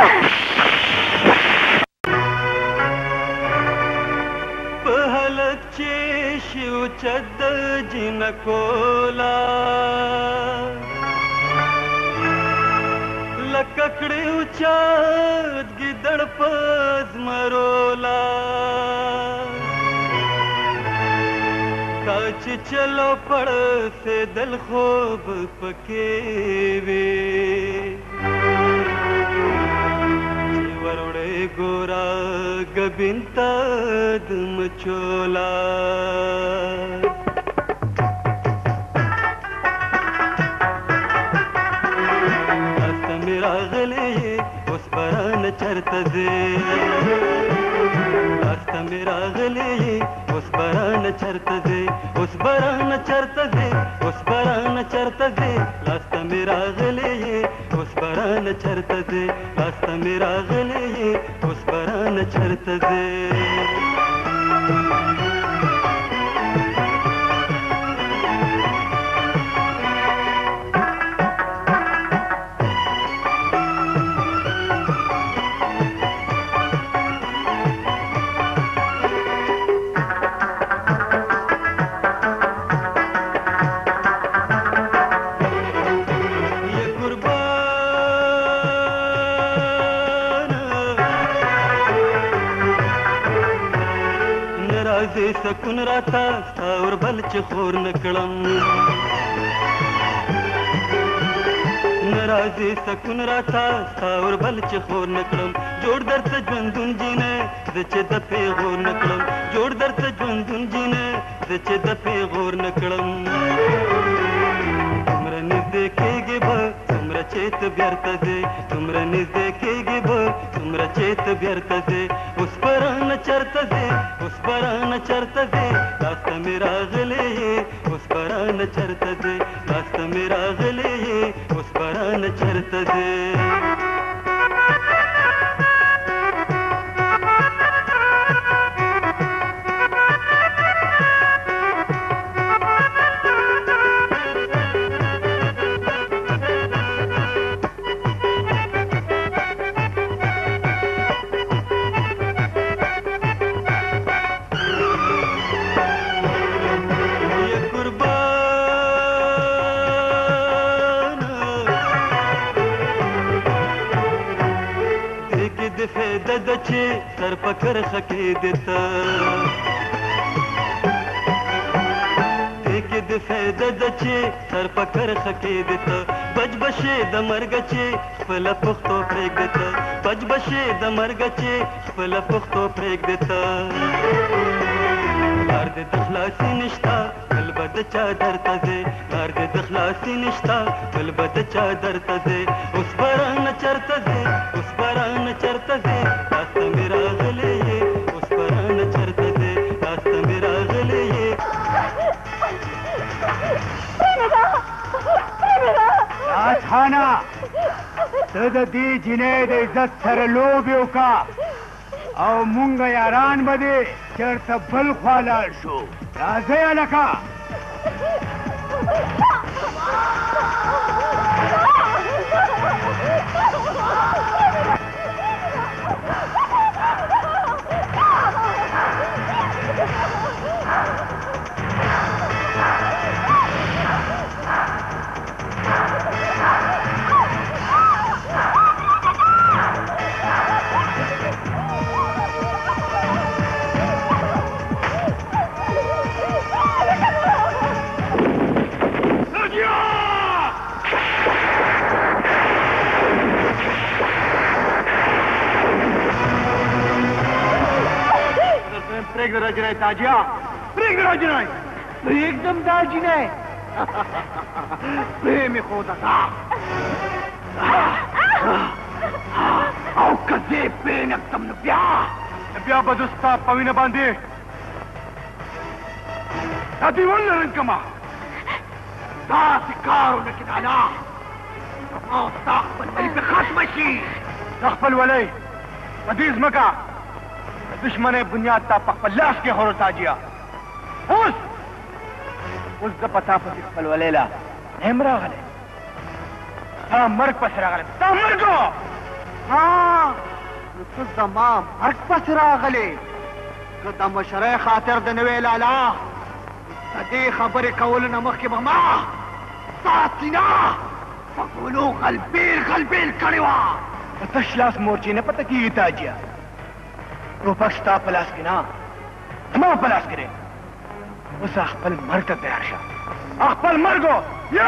په هلک چې شي اوچت د جنکولا لکه کړې اوچت ګیدړ په زمرولا. تا چې چلو پړ سے دل خوب پکې وي چې وروړې ګورا ګبینتا د مچولا است میرا غلې اوس باران چرته دې است میرا غلې اوس باران چرته دې اوس باران چرته دې اوس باران چرته دې لاست میرا غلې اوس باران چرته دې لاست میرا غلې اوس باران چرته دې سکون راتا ستا اور بل چې خور نکړم ناراضي سکون راتا ستا اور بل چې خور نکړم جوړ درته ژوندون جینې زه چې د پیغور نکړم جوړ درته ژوندون جینې زه چې د پیغور نکړم تمره نږدې کېږي به تمره چې ته بیرته ځې تمره نږدې کېږي به تمره چې ته بیرته ځې اوس باران چرته ځې اوس باران چرته ځې لاس ته مې راغلی یې اوس باران چرته ځې لاس ته مې راغلی یې اوس باران چرته ځې چې سر پکر خکې دیتا دیکھ د فایده د چې سر پکر خکې دیتا بچ بشه د مرګ چې خپل پختو پرېګ دیتا بچ بشه د مرګ چې خپل پختو پرېګ دیتا لار دې د خلاصي نشتا بل بد چا درته دې لار دې د خلاصي نشتا بل بد چا درته دې اوس باران چرته دې اوس باران چرته دې خانا ته د دې جنې د عزت سره لوبې وکړه او مونږ یاران به دې چېرته بل خوا لاړ شو راځئ هلکه پریږده دا جنۍ تاجیا پریږده دا جنۍ پریږدم دا جنۍ پرې مې ښوده کا او که زه پرې نږدم نو بیا به زه ستا په وینه باندې دا دیوال نه رنګمه داسې کار ونه کړې دانا او ستا خپلولي پرې ختمه شي دا خپلولۍ په دې ځمکه دشمن بنیاد تا په خپل لاس کې خورو تاجیا اوس زه پتا پسې خپلولۍ لا نیم راغلی ستا مرګ پسې راغلی ستا مرګ نو ته زما مرګ پسې راغلی که د مشرۍ خاطر د نوې لالا د دې خبرې کولو نه مخکې به ما ستا سینه په ګولو غلبېل غلبېل کړې وه په تش لاس مورچې نه پته کېږي تاجیا ټوپک ستا په لاس کې نه زما په لاس کې دی اوس خپل مرګ ته تیار شه خپل مرګو یا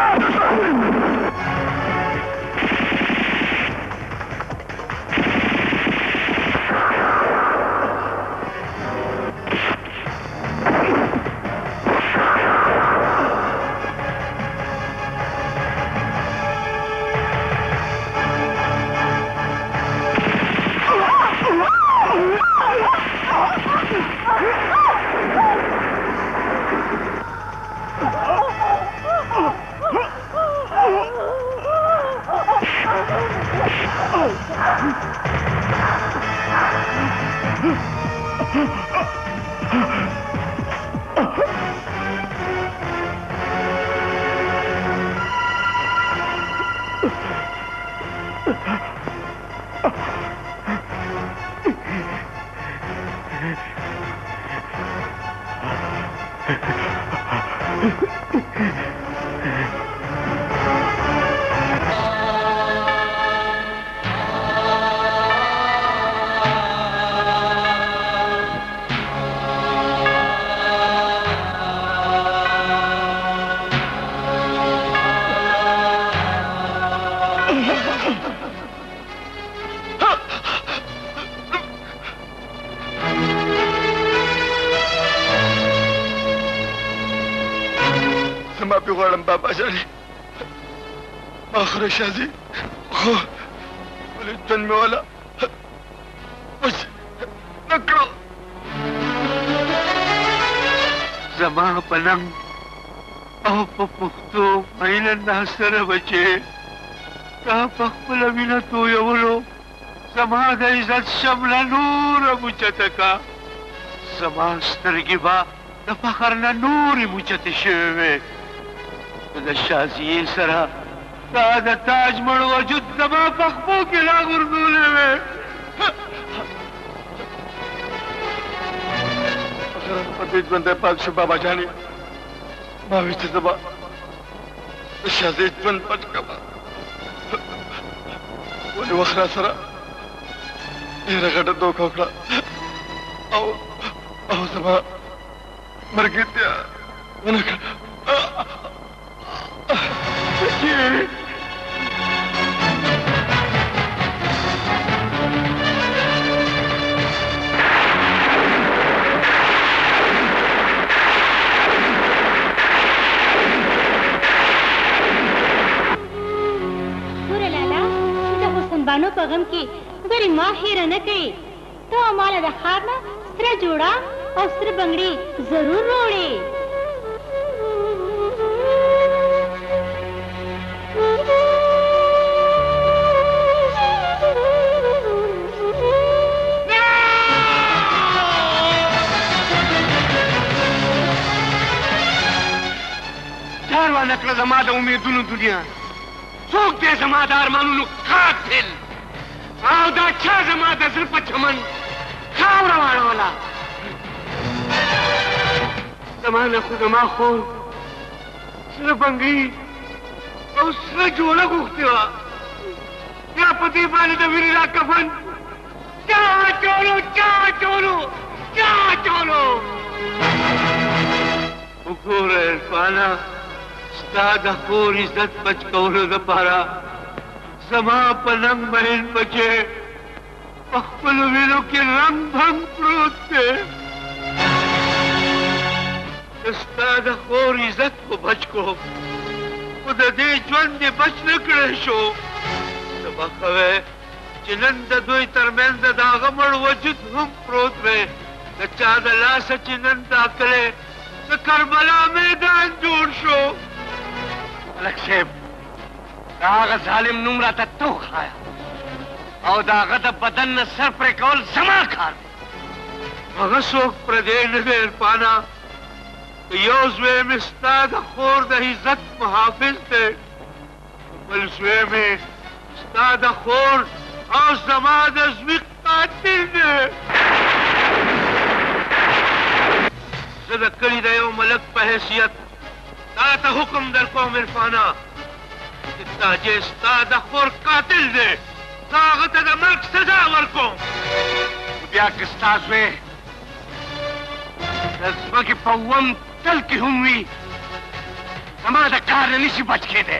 معافي غواړم بابا جانې ما خورشه ځي خو ولې ژوند مې والا وچ نه کړو زما په ننګ او په پښتو مینه ناصره بچې تا په خپله وینه تویولو زما د عزت شمله نوره موچته کا زما سترګې به د فخر نه نورې موچتې شوې وې د شازیې سره تا د تاج مړ وجود زما په خپو کې راغورځولې وې په دې ژوندی پاتې شو بابا جانې ما وې چې زما د شازیې ژوند پټ کړه ولې وخت را سره ډېره غټه دوکه وکړه او زما مرګتیا ونه کړه بانو په غم کې ګورې ما هیره نه کوي ته ماله د ښار نه سره جوړه او سره بنګړي ضرور روړې چار وانه کړه زما د امیدونو دنیا څوک دی زما د ارمانونو قاتل او دا چا زما د زړه په چمن خاوره واړوله زما نه خو زما خور سره بنګړي او سره جوړه غوښتې وه بیا په دې باندې د وینې را کفن چا چولو وګوره عرفانه ستا د خور عزت بچ کولو دپاره زما په ننګ مهین بچې په خپلو وینو کې رنګ بنګ پروت دی ستا د خور عزت خو بچ کو خو د دې ژوند یې بچ نه کړی شو زما ښه وی چې نن د دوی ترمنځ د هغه مړ وجود هم پروت دی د چا د لاسه چې نن دا کړی د کربلا میدان جوړ شو ملک صاحب د هغه ظالم نوم راته تو وښایه او د هغه د بدن نه سر پرې کول زما کار دی هغه څوک پردی نه دی عرفانه یو زوی مې ستا د خور د عزت محافظ دی بل زوی مې ستا د خور او زما د زوی قاتل دی زه د کلي د یو ملک په حیثیت تا ته حکم در کوم عرفانه چې تاجې ستا د خور قاتل دی زه هغه ته د مرګ سزا ورکوم بیا که ستا زوی د ځمکې په اووم تل کې هم وي زما د کار نه نشي بچ کېدی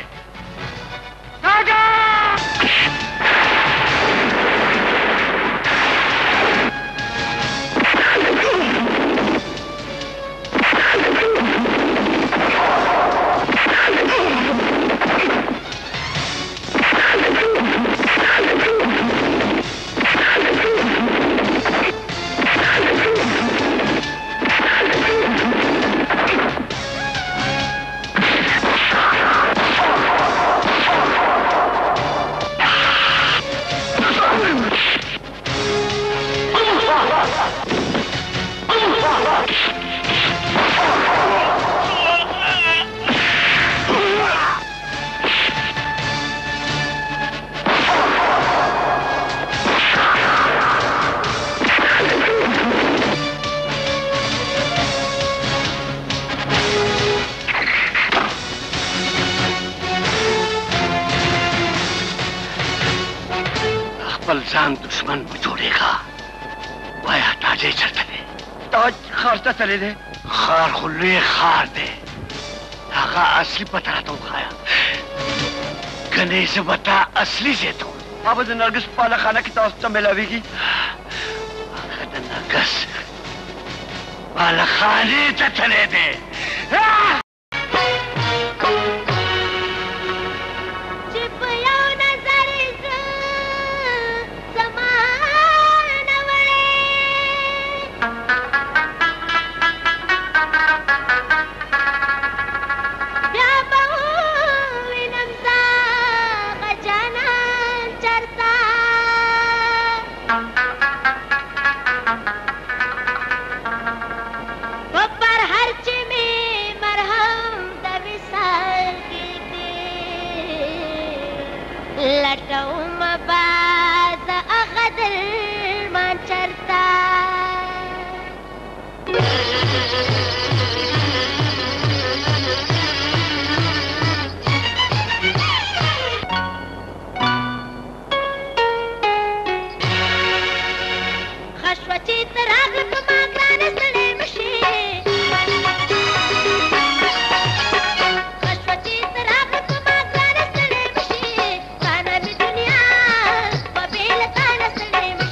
ځان دشمن مو جوړېږه وایا تاج یې چېرته دی تاج ښار ته تللی دی ښار خو لوی ښار دی هغه اصلي پته راته وښایه کنې زه به تا اصلي ځای ته وړم ما به د نرګس په بالخانه کې تاسو ته میلاویږي هغه د نرګس بالخانې ته تللی دی Name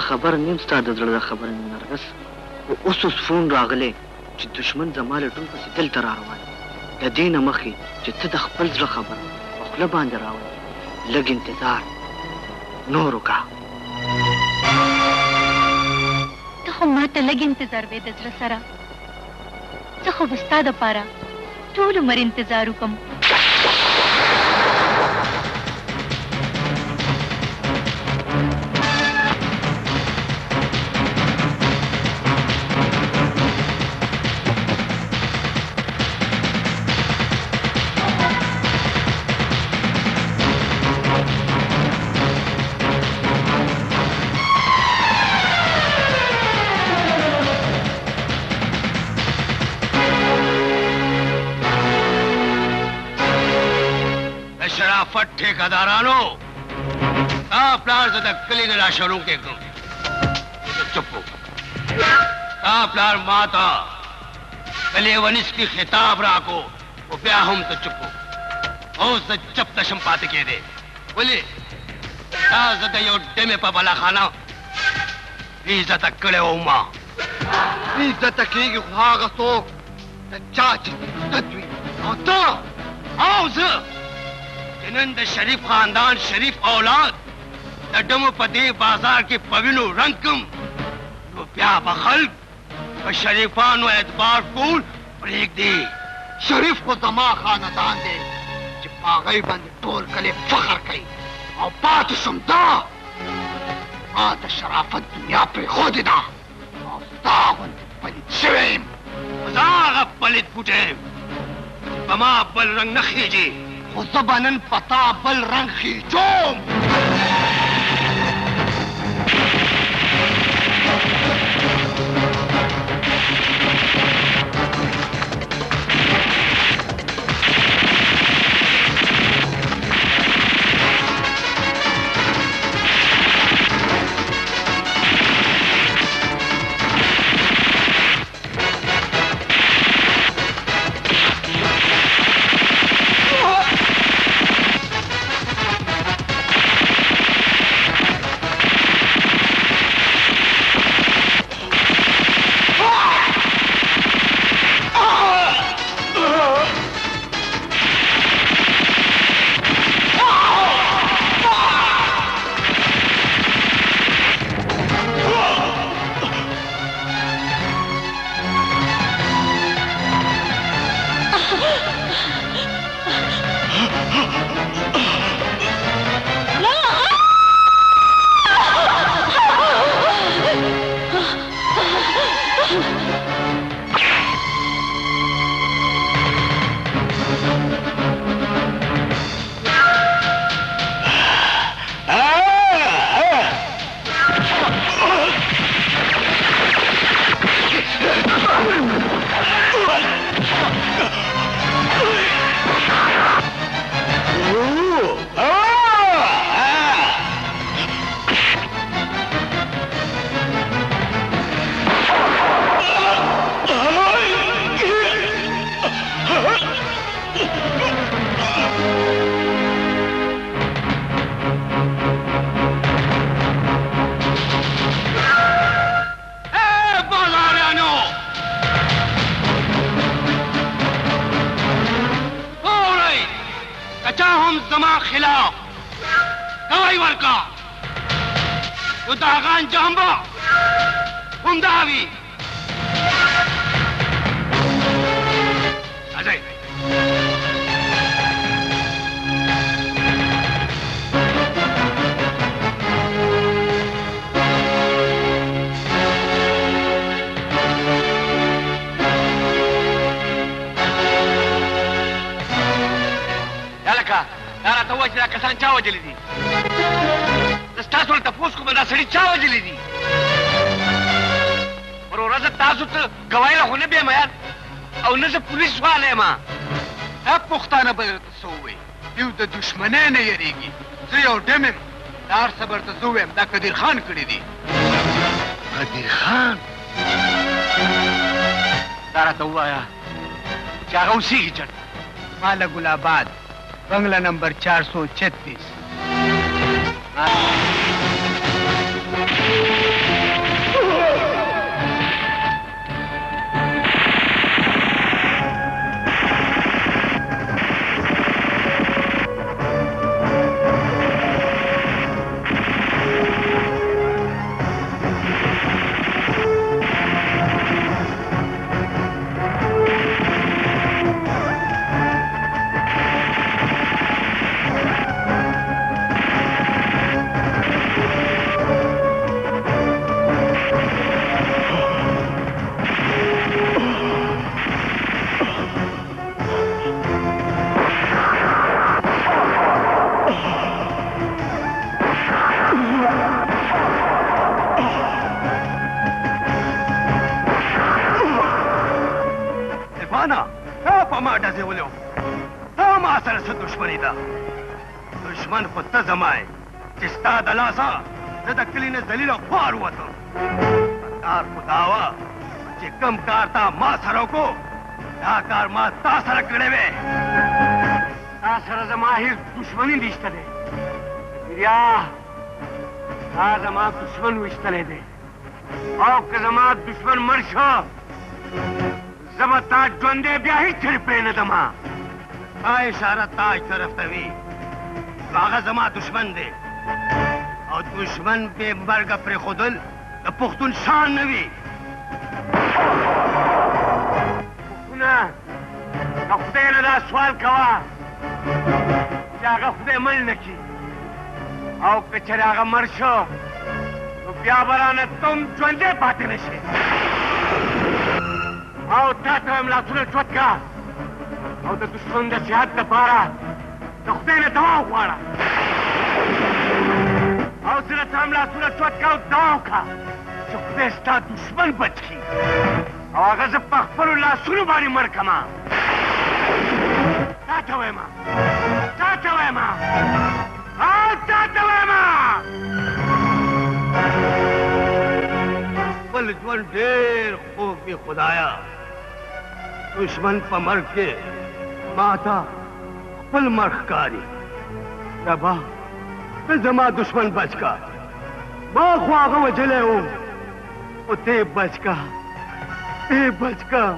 خبر نیم ستا د زړه د خبر نیم نرګس اوس فون راغلی چې دشمن زما له ټول پسې دلته را روان د دې نه مخکې چې ته د خپل زړه خبر په خوله باندې راولې لږ انتظار نور وکړه. ته خو ماته لږ انتظار وې د زړه سره، زه خو به ستا دپاره ټول عمر انتظار وکړم. शराफत ठेकेदारानो प्लार से कली ने राशरों के चुप्पो प्लार माता कले वनिस की खिताब राको वो ब्याह हम तो चुप्पो और चप तशम पाते के दे बोले यो डेमे पर बला खाना इज्जत कले उमा इज्जत की खुआगा तो चाची तत्वी तो आओ नंद शरीफ खानदान शरीफ औलाद डम पदे बाजार के पविनो रंकम तो प्या बखल शरीफान एतबार कूल और एक दे शरीफ को दमा खानदान दे जब पागई बंद टोल कले फखर कई और बात सुनता बात शराफत दुनिया पे खोद दा और तावन पलित शिवेम जाग पलित पुटेम बमा बल रंग नखीजी खुजबनन पता बल रंग खींचोम پښتانه به درته څه ووایي دیو د دشمنۍ نه یریږي زه یو ډم یم دا هر څه به درته زه ووایم دا قدیر خان کړي دي قدیر خان دا راته ووایه چې هغه اوسېږي چېرته ماله ګل آباد بنگله نمبر 436 عرفانا تا په ما ډزې ولو تا ما سره څه دښمني ده دښمن خو ته زما یې چې ستا د لاسه زه د کلي نه ذلیله خوار ووتم کار خو دا وه چې کوم کار تا ما سره وکړو دا کار ما تا سره کړی وی تا سره زما هیڅ دښمني نشته دی بیا تا زما دښمن ویشتلی دی او که زما دښمن مړ شو زه به تا ژوندی بیا هیڅ چېرې پرېنږدم تا اشاره تاج طرف ته وي هغه زما دښمن دی او دښمن بې مرګه پرېښودل د پښتون شان نه وي پښتونه د خدای نه دا سوال کوه چې هغه خدای مړ نه کړي او که چېرې هغه مړ شو نو بیا به رانه ته هم ژوندی پاتې نه شې او تا ته وایم لاسونه چوت کړه او د دښمن د صحت دپاره د خدای نه دوا وغواړه او زه درته هم لاسونه چوت کړه او دوا وکړه چې خدای ستا دښمن بچ کړي او هغه زه په خپلو لاسونو باندې مړ کړمه تا ته وایم تا ته وایم او تا ته وایم خپل ژوند ډېر خوږ وي خدایا دښمن په مرګ کې ما ته خپل مرګ ښکاري ربا ته زما دښمن بچ کا ما خو هغه وجلی وم خو ته یې بچ کا ته یې بچ کا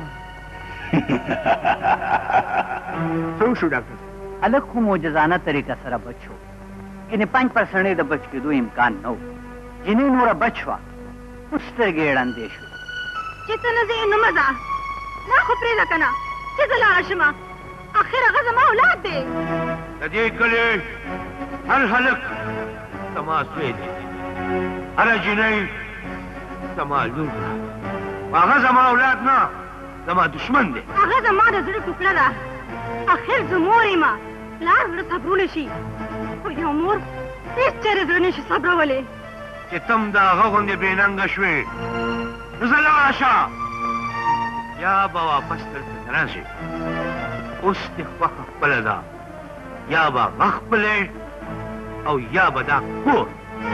څه وشو ډاکټر هلک خو معجزانه طریقه سره بچ شو یعنې 5% د بچ کېدو امکان نه و جنۍ نوره بچ شوه خو سترګې یې ړندې شوې چې ته نه ځې نو مه ځه ما خو پرېږده که نه چې زه لاړه شمه اخر هغه زما اولاد دی د دې کلي هر هلک زما زوی دی هره جنۍ زما لور ده هغه زما اولاد نه زما دښمن دی هغه زما د زړه ټوکړه ده اخر زه مور یم پلار زړه صبرولی شي خو یو مور هېڅ چېرې زړه نشي صبرولی چې ته هم د هغه غوندې بېننګه شوې نو زه لاړه شه یا به واپس دلته راشې اوس دې خوښه خپله ده یا به هغه خپلې او یا به دا کور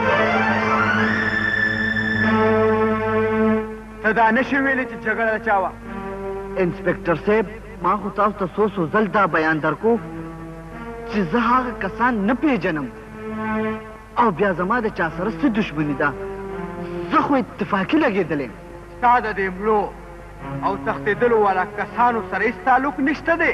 ته دا نشې ویلی چې جګړه د چا وه انسپکټر صاحب ما خو تاسو ته څو څو ځل دا بیان درکو چې زه هغه کسان نه پیژنم او بیا زما د چا سره څه دښمني ده زه خو اتفاقي لګېدلی یم ستا د دې مړو او تښتېدلو والا کسانو سره هېڅ تعلق نشته دی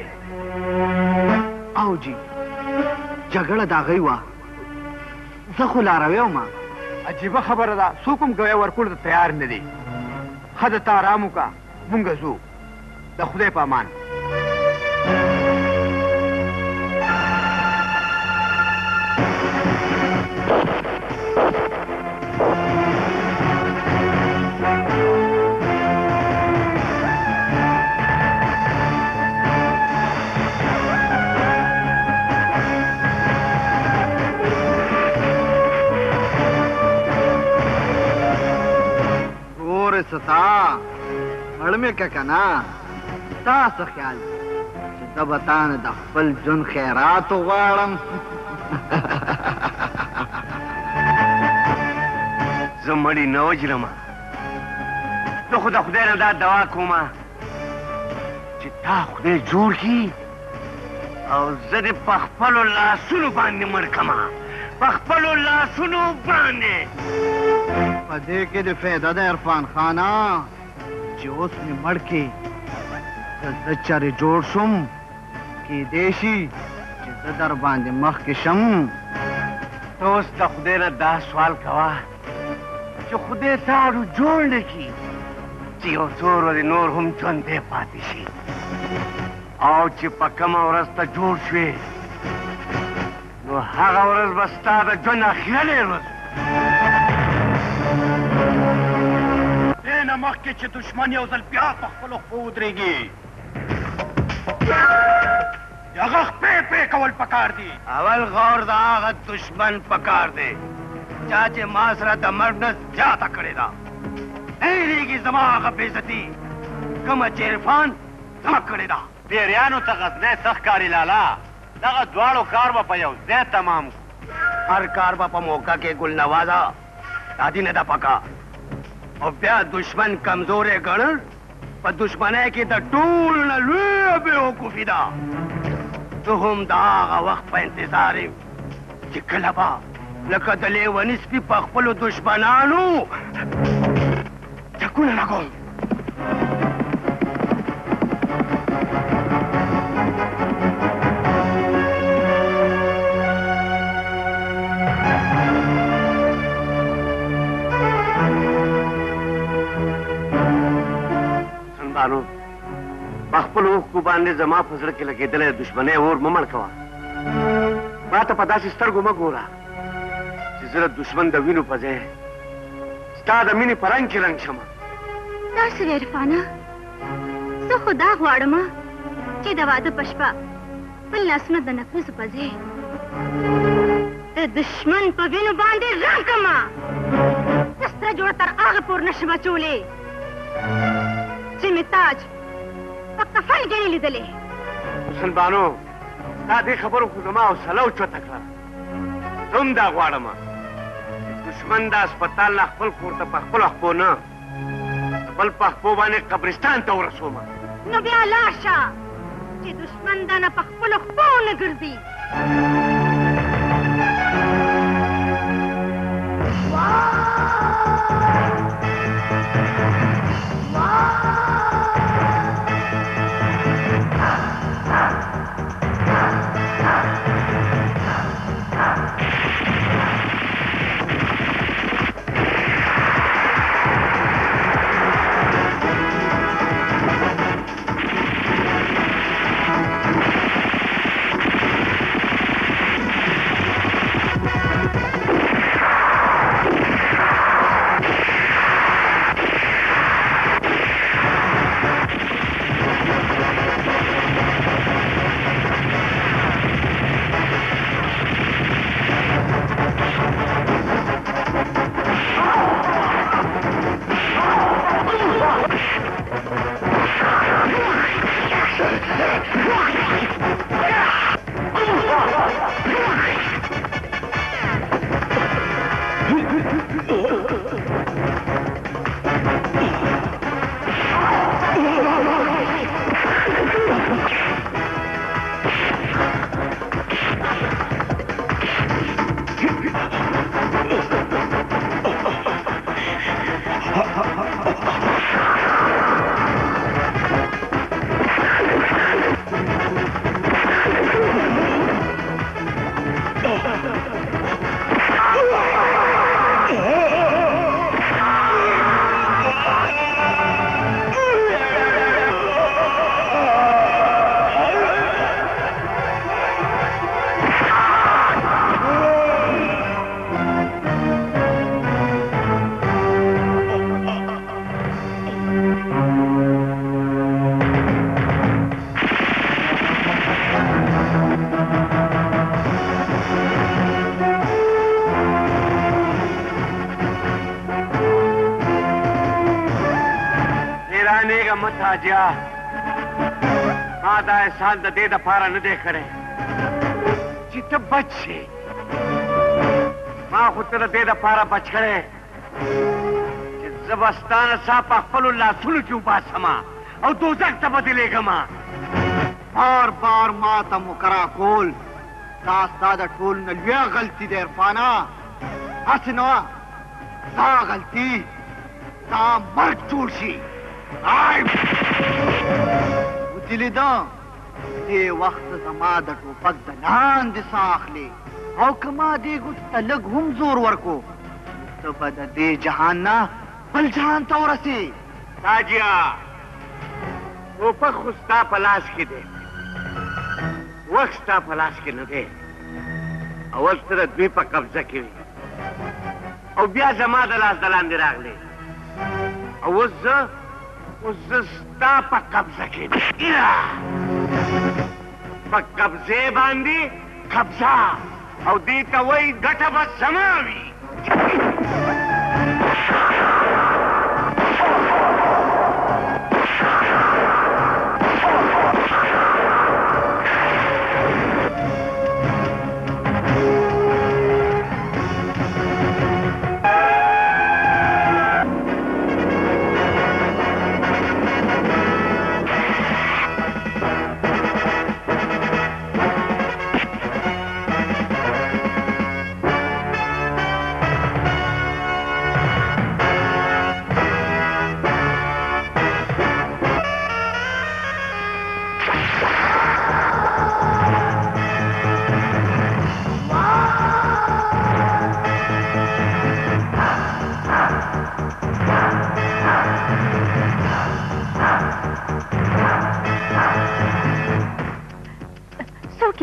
او جی جګړه د هغوی وه زه خو لاروی وم عجیبه خبره ده څوک هم ګویه ورکولو ته تیار نه دي ښه ده ته ارام وکړه مونږ ځو د خدای په امان ستا مړ مې که که نه ستا څه خیال چې زه به تا نه د خپل ژوند خیرات وغواړم زه مړی نه وجرمه زه خو د خدای نه دا دعا کومه چې تا خدای جوړ کړي او زه دې په خپلو لاسونو باندې مړ کړمه په خپلو لاسونو باندې په دې کې د فایده ده عرفان خانه چې اوس مې مړ کې که زه چارې جوړ شم کیدی شي چې زه در باندې مخکې شم ته اوس د خدای نه دا سوال کوه چې خدای تا جوړ نه کړي چې یو څو ورځې نور هم ژوندی پاتې شي او چې په کومه ورځ ته جوړ شوې نو هغه ورځ به ستا د ژوند اخرنۍ ورځ دې نه مخکې چې دښمن یو ځل بیا په خپلو خپو ودرېږي د هغه خپې پرې کول پکار دي اول غور د هغه دښمن پکار دی چا چې ما سره د مرګ نه زیاته کړې ده نه هېرېږي زما هغه بېعزتي کومه چې عرفان زما کړې ده. پیریانو ته غزنی سخت کاري لالا، دغه دواړو کار به په یو ځای تمام کړو. هر کار به په موقع کې ګل نوازه دادی نه ده پکا. او بیا دشمن کمزورې ګڼل په دشمنۍ کې د ټول نه لویه بېوقوفي ده. زه هم د هغه وخت په انتظار یم چې کله به لکه د لیوني سپي په خپلو دشمنانو ټکونه لګوم. سنبانو په خپلو اوښکو باندې زما په زړه کې لګېدلی دشمنۍ اور مه مړ کوه. ما ته په داسې سترګو مه ګوره چې زه د دشمن د وینو په ځای ستا د مینې په رنګ کې رنګ شمه. داسې دی عرفانه، زه خو دا غواړم چې د واده په شپه خپل لاسونه د نفرسو په ځای د دشمن په وینو باندې رنګ کړمه. دستره جوړه تر هغه پورې نشم اچولی چې مې تاج په کفن کې نه لیدلی. سنبانو دا دې خبرو خو زما حوصله اوچته کړه. زه هم دا غواړم دشمن د هسپتال نه خپل کور ته په خپلو خپو نه خپل په خپو باندې قبرستان ته ورسوم. نو بیا لاړ شه چې دشمن دا نه په خپلو خپو نه ګرځي. ما دا احسان د دې دپاره نه دی کړی چې ته بچ شې. ما خو ته د دې دپاره بچ کړی چې زه به ستا نه سا په خپلو لاسونو کې وباسمه او دوزخ ته به دې لېږمه. بار بار ما ته مقرره کول دا ستا د ټول نه لویه غلطي ده عرفانه. هسې نه وه دا غلطي دا مرګ جوړ شي. ودې لیده دې وخت زما د ټوپک د لاندې ساه اخلي او که ما دې ګوتو ته لږ هم زور ورکو ته به د دې جهان نه بل جهان ته ورسې. تاجیا ټوپک خو ستا په لاس کې دی، وخت ستا په لاس کې نه دی. اول ته د دوی په قبضه کې وي او بیا زما د لاس د لاندې راغلی او اوس زه ستا په قبضه کې په قبضې باندې قبضه او دې ته وایي ګټه به زما وي.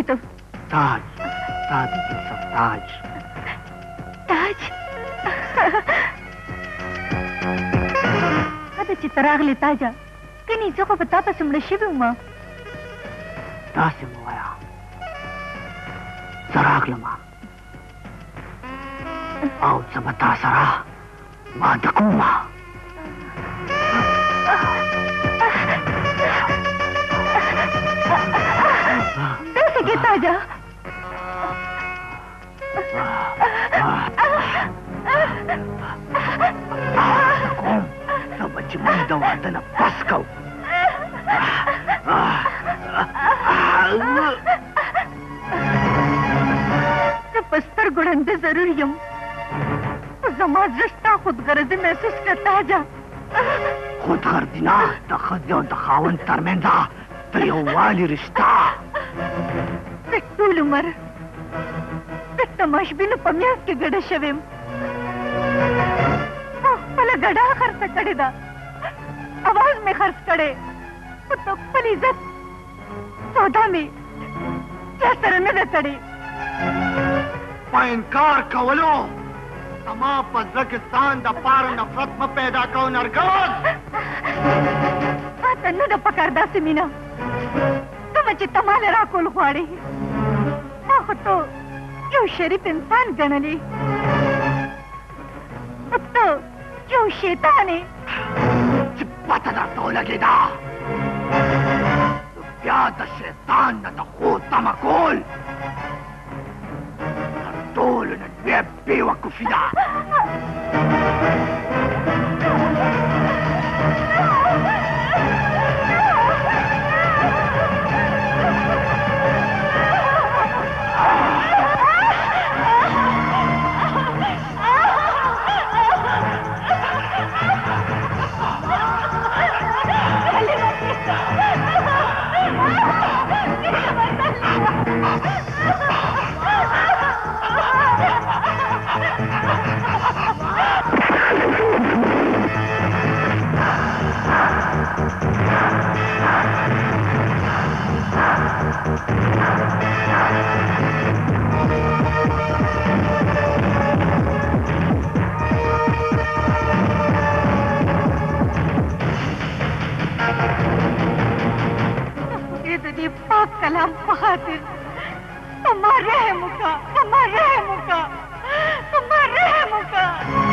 کې ته تاج تاج تاج تاج هدا چې ته راغلې تاجه کني زه خو په تا پسې مړه شوې وم داسې مه وایه زه راغلم او زه به تا سره واده کوم داسې کې تاجه زه به چې موږ د واده نه پس کوو زه په سترګو ړنده ضرور یم زما زړه ستا خودغرضي محسوس کړه تاجه خودغرضي نه د ښځې او د خاوند ترمنځ د یووالي رشته زه ټول عمر د تماشبینو په میاشت کې ګډه شوې یم ما خپله ګډه خرڅه کړې ده اواز مې خرڅ کړې خو ته خپل عزت سودا مې چا سره نه ده کړې په انکار کولو زما په زړه کې ځان د پاره نفرت مه پیدا کوه نرګس ما ته نه ده پکار داسې مینه کومه چې ته ماله راکول غواړې ما خو ته یو شریف انسان ګڼلې ته یو شیطان یې چې پته درته ولګېده بیا د شیطان نه د خو تمه کول تر ټولو نه لویه بېوقوفي ده کلام په خاطر اما رحم وکړه اما رحم وکړه اما رحم وکړه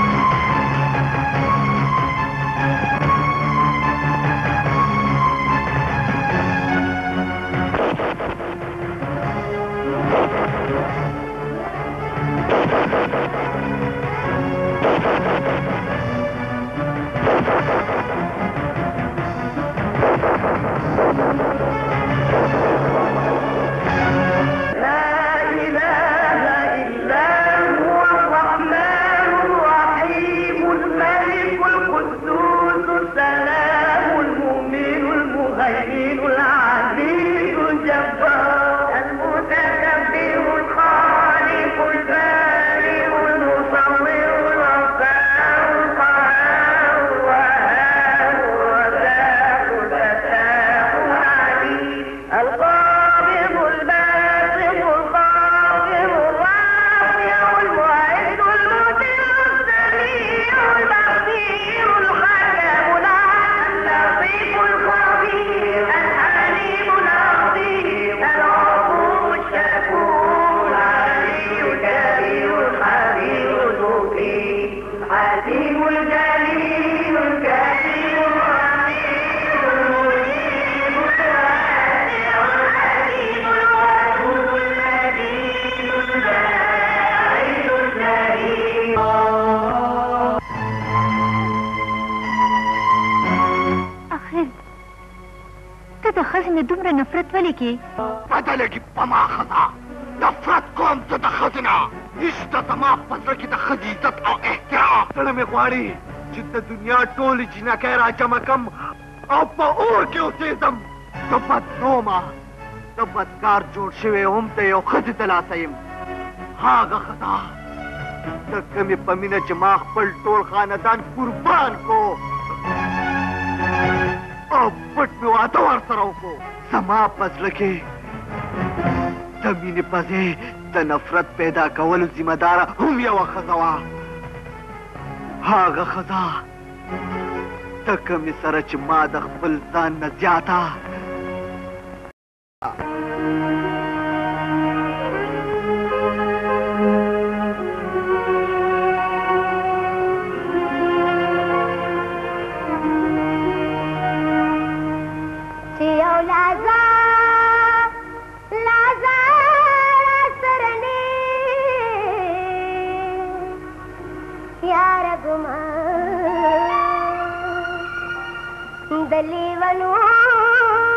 دومره نفرت ولې کې پته لګي په ما ښځه نفرت کوم زه د ښځې نه نشته زما په زړه کې د ښځې عزت او احترام زړه مې غواړي چې د دنیا ټولې جینکۍ راجمع کړم او په اور کې اوسېږم زه بدنومه زه بدکار جوړ شوی هم د یو ښځې د لاسه یم هغه ښځه د کومې په مینه چې ما خپل ټول خاندان قربان کو او پټ مې واده ورسره وکړو زما په زړه کې د مینې په ځای د نفرت پیدا کولو ذمه داره هم یوه ښځه وه. هغه ښځه د کومې سره چې ما د خپل ځان نه زیاته दलीवनू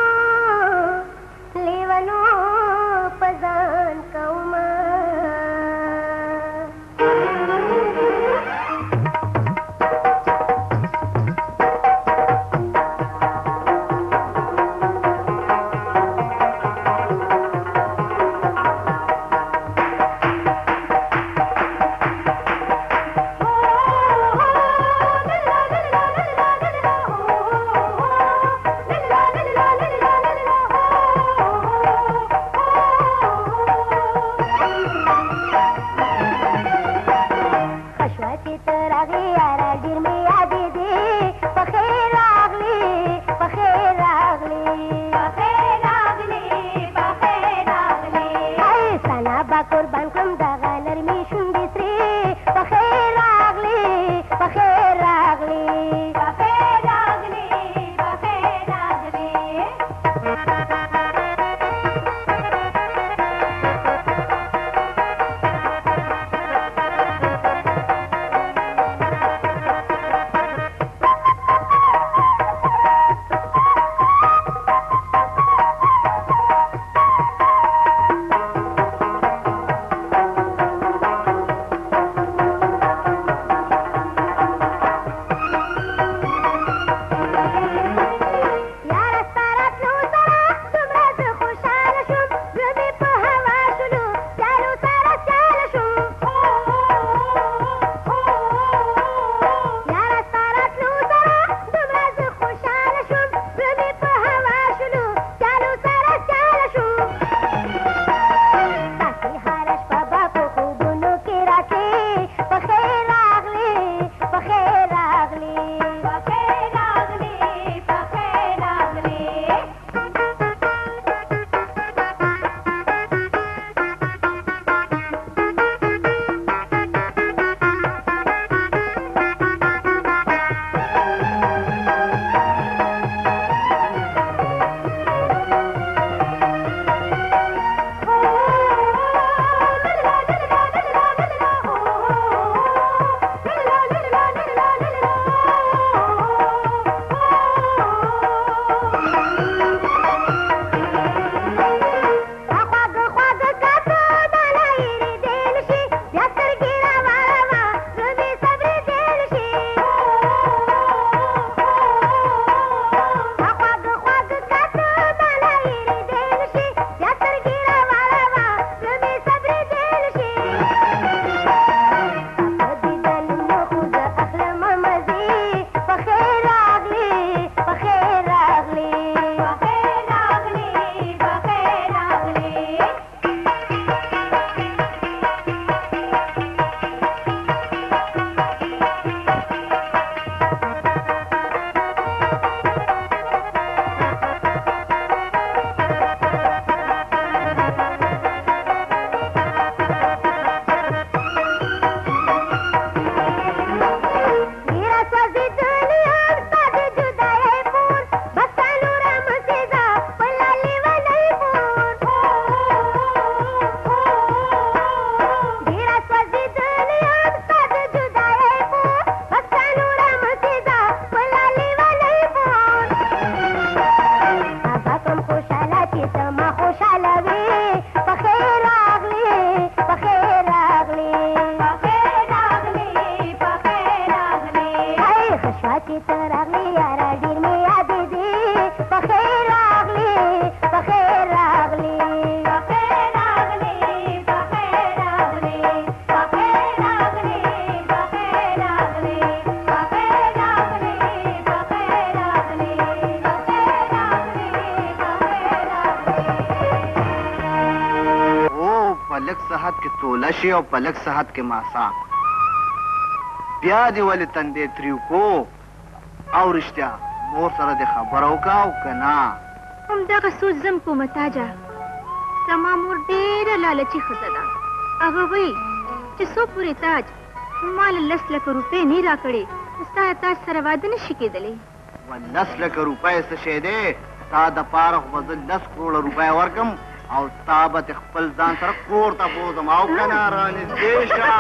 صحت کې توله شي او په لږ صحت کې ماسا بیا دې ولې تندې تریو کو او رښتیا مور سره دې خبره وکړه او که نه همدغه سوچ زم کومه تاجه زما مور ډېره لالچي ښځه ده هغه وایي چې څو پورې تاج ما له 10 لکه روپۍ نه راکړې ستا تاج سره واده نشي کېدلی 10 لکه روپۍ څه شی دی تا دپاره خو به زه 10 کروړه روپۍ ورکړم او تا به خپل ځان سره کور ته بوځم او که نه رانږدې شه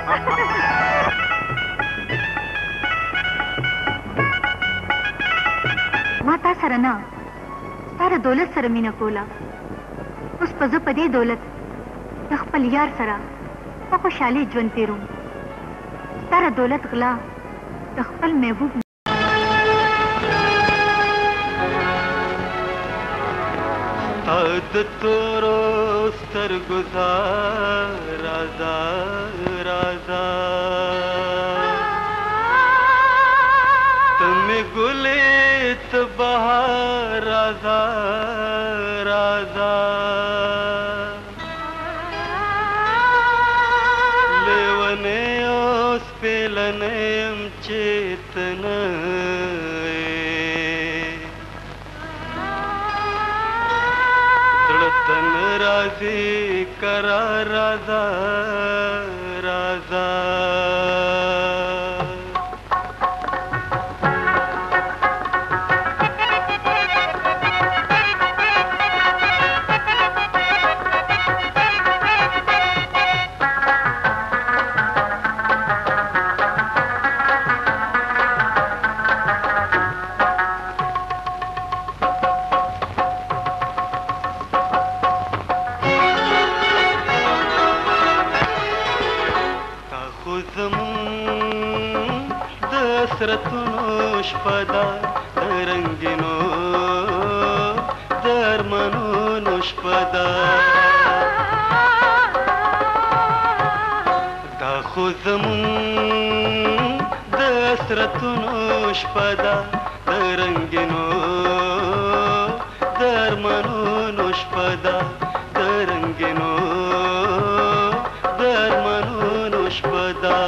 ما تا سره نه ستا د دولت سره مینه کوله اوس په زه په دې دولت د خپل یار سره په خوشحالۍ ژوند تېروم ستا د دولت غلا د خپل محبوب د تورو سترګو راځه راځه ته مې ګلې ته بهار راځه راځه لیونی اوس پیلنی یم چې ته نه تن راځي قرار راځه راځه حسرتونو شپه ده د رنګینو د ارمانونو شپه ده دا خو زمون د حسرتونو شپه ده د رنګینو د ارمانونو شپه ده د رنګینو د ارمانونو شپه ده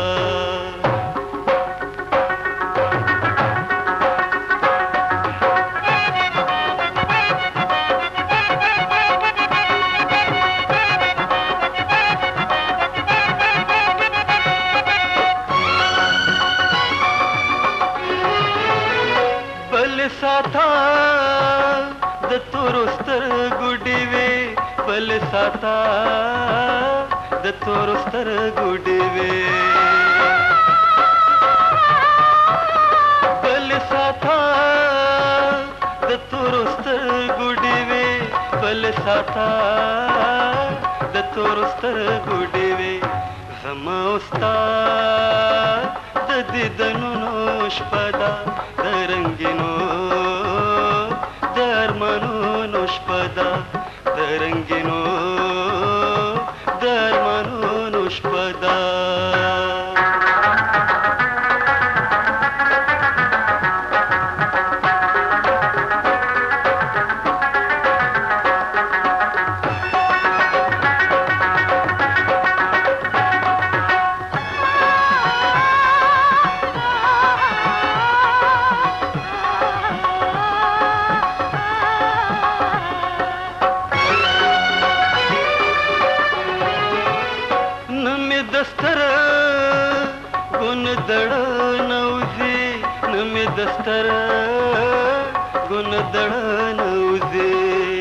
ساتا د تورو سترګو ډیوې بل ساتا د تورو سترګو ډیوې بل ساتا د تورو سترګو ډیوې بل ساتا د تورو سترګو ډیوې زما استاد د دیدنونو شپه ده د رنګینو د ارمانونو شپه ده د رنګینو د ارمانونو شپه ده دستر گن دڑن اوزی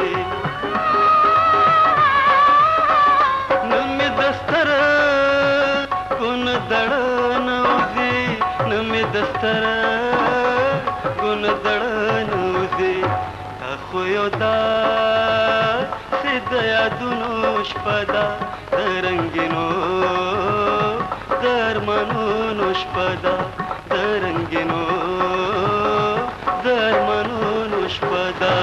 نمی دستر گن دڑن اوزی نمی دستر گن دڑن اوزی تخویو دا سید یادونو شپدا درنگینو درمانونو شپدا درنگینو درمانونو شپه ده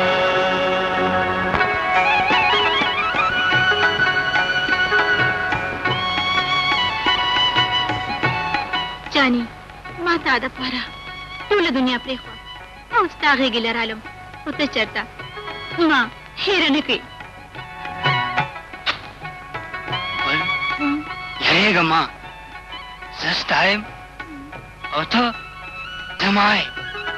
جاني ما تا دپاره ټوله دنیا پرېښوه او ستا غېږې لرالم خو ته چېرته ما هېره نه کوې پوهېږم ما زه ستا یم او ته زما یې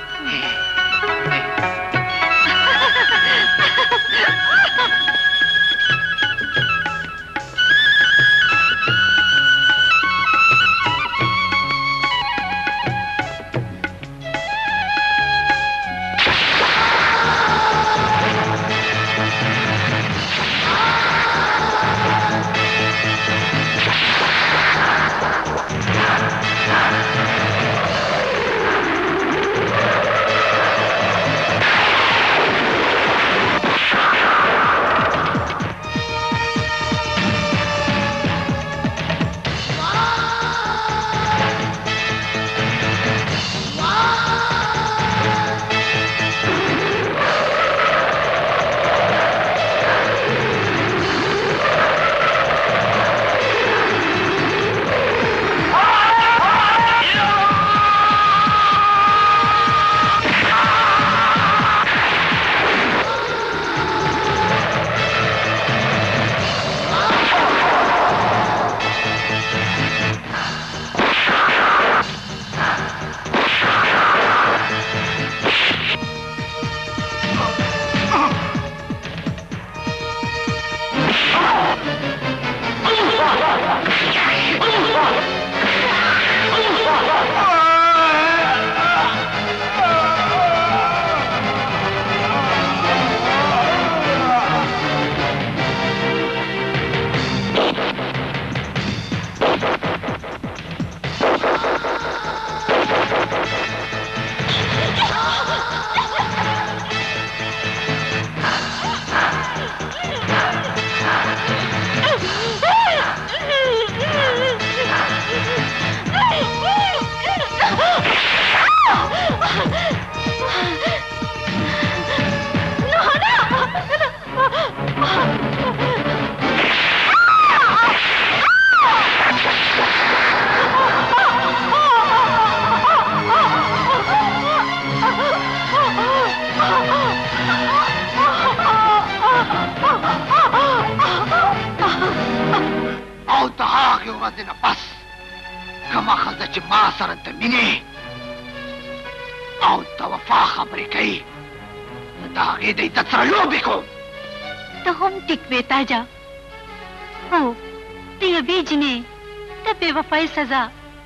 सजा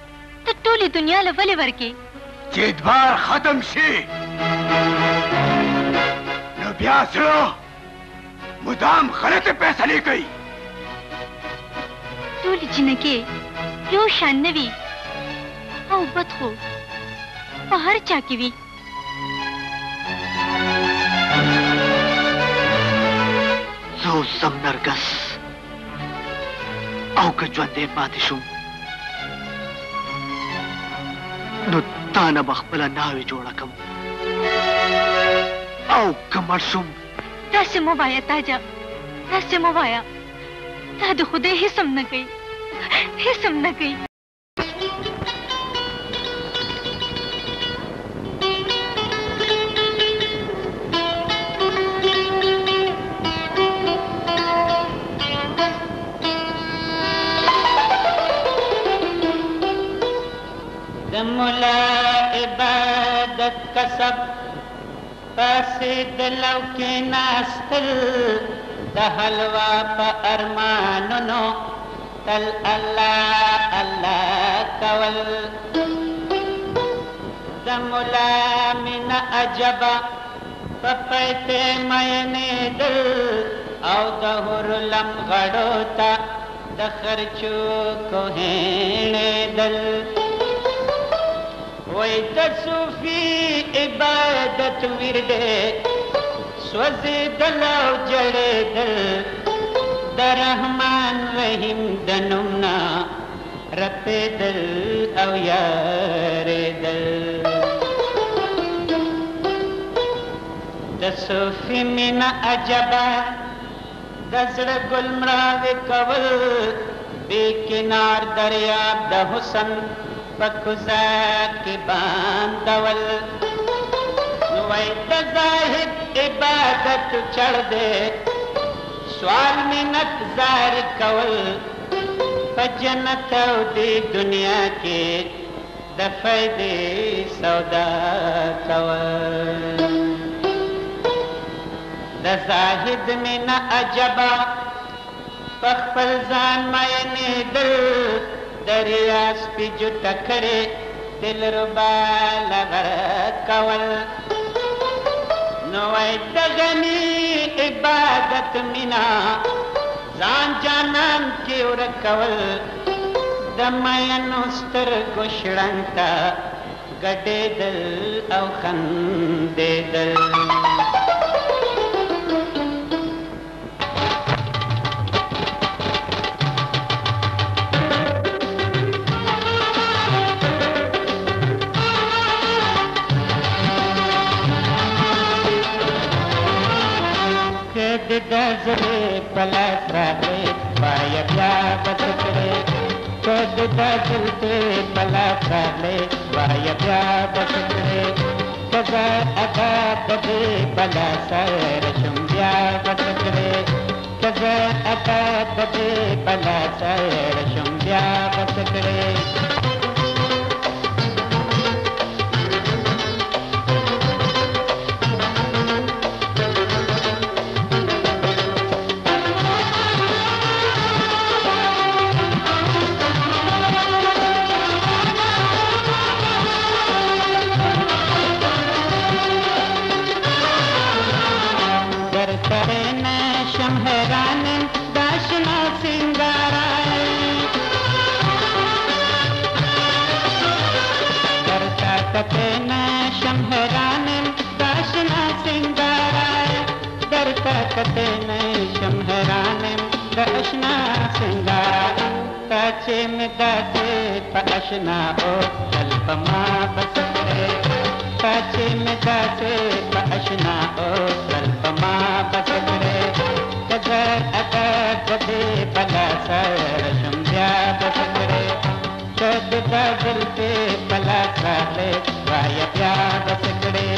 तो टोली दुनिया लवले वर्के जेदवार खत्म शे न ब्यासरो मुदाम गलत फैसले गई टोली जिनके यो शानवी औ बदखो बाहर चाकीवी सो समनरगस औ कज्वंदे पातिशुम नो ताना बखपला नावे जोड़ा कम आओ कमर सुम तासे मोबाया ताजा तासे मोबाया ताद खुदे ही सम न गई मुला इबादत का सब पासे दिलौ के नास्तल द हलवा प अरमानो तल अल्लाह अल्लाह कवल द मुला मिन अजबा पपैते मयने दिल औ द हुरलम गड़ोता द खर्चो को हेणे दिल वही सूफी इबादत विरदे स्वज़े दलाव जड़े दल दरहमान रहीम दनुमना रपे दल औ यारे दल द सूफी मिन अजबा दजड़ गुलमरावे कवल बेकिनार दरियाब द हुसन बखुजा के बांधवल नुवैत जाहिद इबादत चढ़ दे स्वाल मिनत जार कवल جنت او دی دنیا کې د فائدې سودا کول د زاهد مینا عجبا پخپل ځان مینې دل دریا سپي جوته کړې دل ربا لغر کول نو وای د غني عبادت مینا ځان جانان کې ورکول د مینو سترګو شړنګ ته ګډېدل او خندېدل د زړه پلاس راغلی وایه بیا به څه کړې که د زړه پلاس راغلی وایه بیا به څه کړې که زه ادا د دې بلا سره شم بیا به څه کړې که زه ادا د دې بلا سره شم بیا به څه کړې اشنا سنگار تاچے میں داسے پا اشنا او قلب ما بسکرے تاچے میں داسے پا اشنا او قلب ما بسکرے کذر ادا گدے بلا سر شمدیا بسکرے شد دا دل پہ بلا سالے رایا بیا بسکرے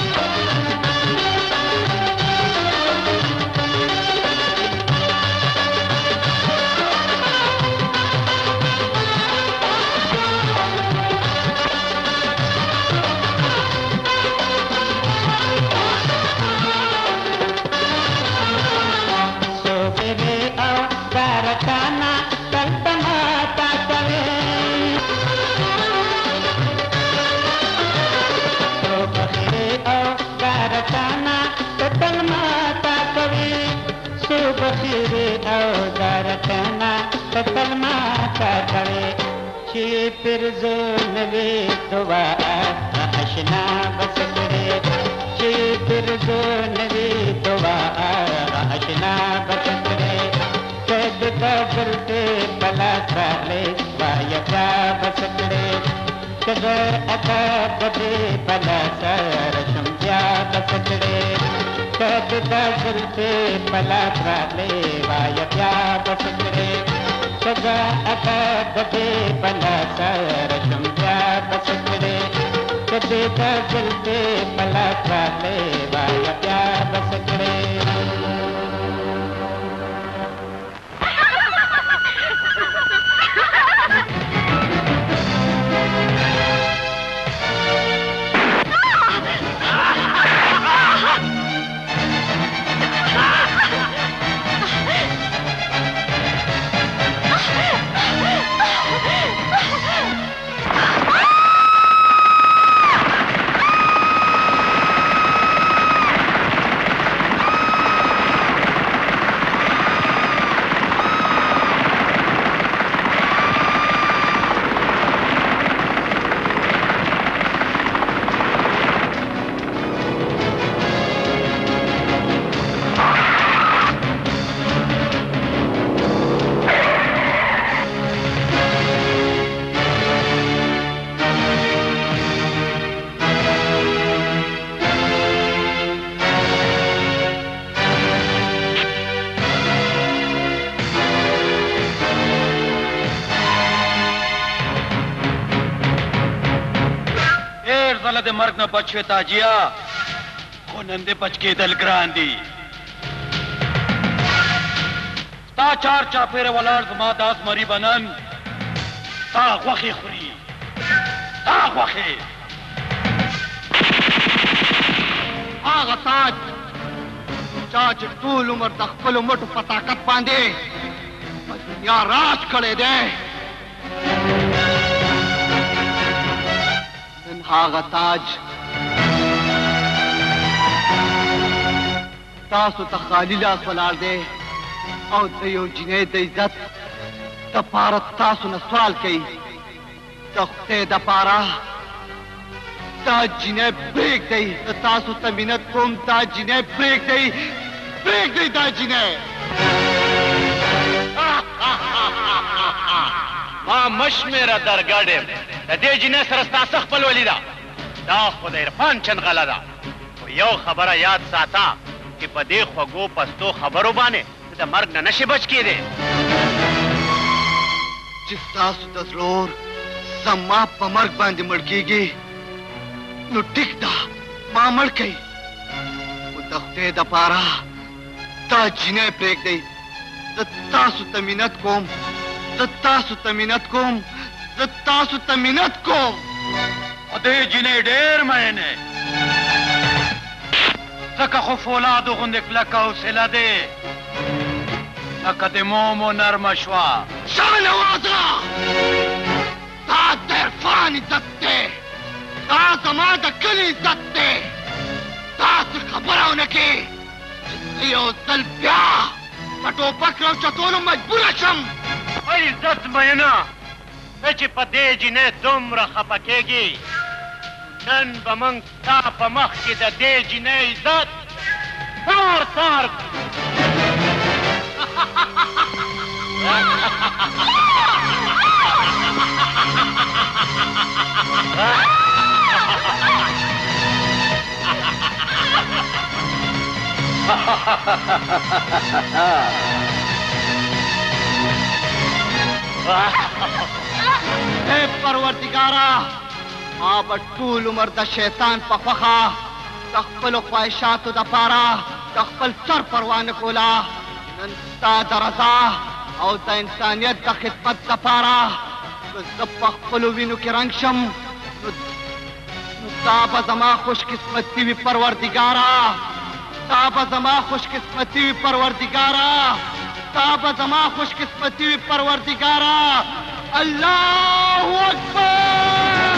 تتل ماتا کوي چې پرزون وی دعا اشنا بس کړې چې پرزون وی دعا اشنا بس کړې کد دل ته بلا سالې وای بیا بس کړې کد اتا دې بلا سر شم بیا بس کړې کد دل ته بلا سالې وای بیا بس کړې سجا اتا دے بلا سر شم بیا بس کړې کدے دا دل دے بلا سالے وای بیا بس کړې د مرګ نه بچ شوې تاجیه خو نن دې بچ کېدل ګران دي تا چار چاپیره ولاړ زما داس مری بنن تا غوښې خوري تا غوښې هغه تاج چا چې ټول عمر د خپلو مټو په طاقت باندې په دنیا راج کړی دی نن هغه تاج تاسو ته خالي لاس ولاړ دی او د یو جنۍ د عزت دپاره تاسو نه سوال کوي د خدای دپاره دا جنۍ پرېږدئ زه تاسو ته منت کوم دا جنۍ پرېږدئ پرېږدئ دا جنۍ ما مشمېره درګډ یم د دې جنۍ سره ستا څه خپلولي ده دا خو د عرفان چنغله ده خو یو خبره یاد ساته چې په دې خوږو پستو خبرو باندې د مرګ نه نشي بچ کېدی چې ستاسو د زړور زما په مرګ باندې مړ کېږي نو ټیک ده ما مړ کوي خو د خدای دپاره دا جنۍ پرېږدئ زه تاسو ته منت کوم زه تاسو ته منت کوم زه تاسو ته منت کوم دې جنۍ ډېر مین دی ځکه خو فولادو غوندې کلکه حوصله دی لکه د مومو نرمه شوه شاهنوازه دا د عرفان عزت دی دا زما د کلي عزت دی داسې خبره ونه کې چې زه یو ځل بیا په ټوپک راوچتولو مجبوره شم عزت مینه ته چې په دې جنۍ دومره خفه کېږي نن به موږ ستا په مخ کې د دې جنۍ عزت تار تار اے پروردګاره ما به ټول عمر د شیطان په خوښه د خپلو خواهشاتو دپاره د خپل سر پروا نه کوله نن ستا د رضا او د انسانیت د خدمت دپاره که زه په خپلو وینو کې رنګ شم نو دا به زما خوش قسمتي وي پروردګاره دا به زما خوش قسمتي وي پروردګاره دا به زما خوش قسمتي وي پروردګاره الله اکبر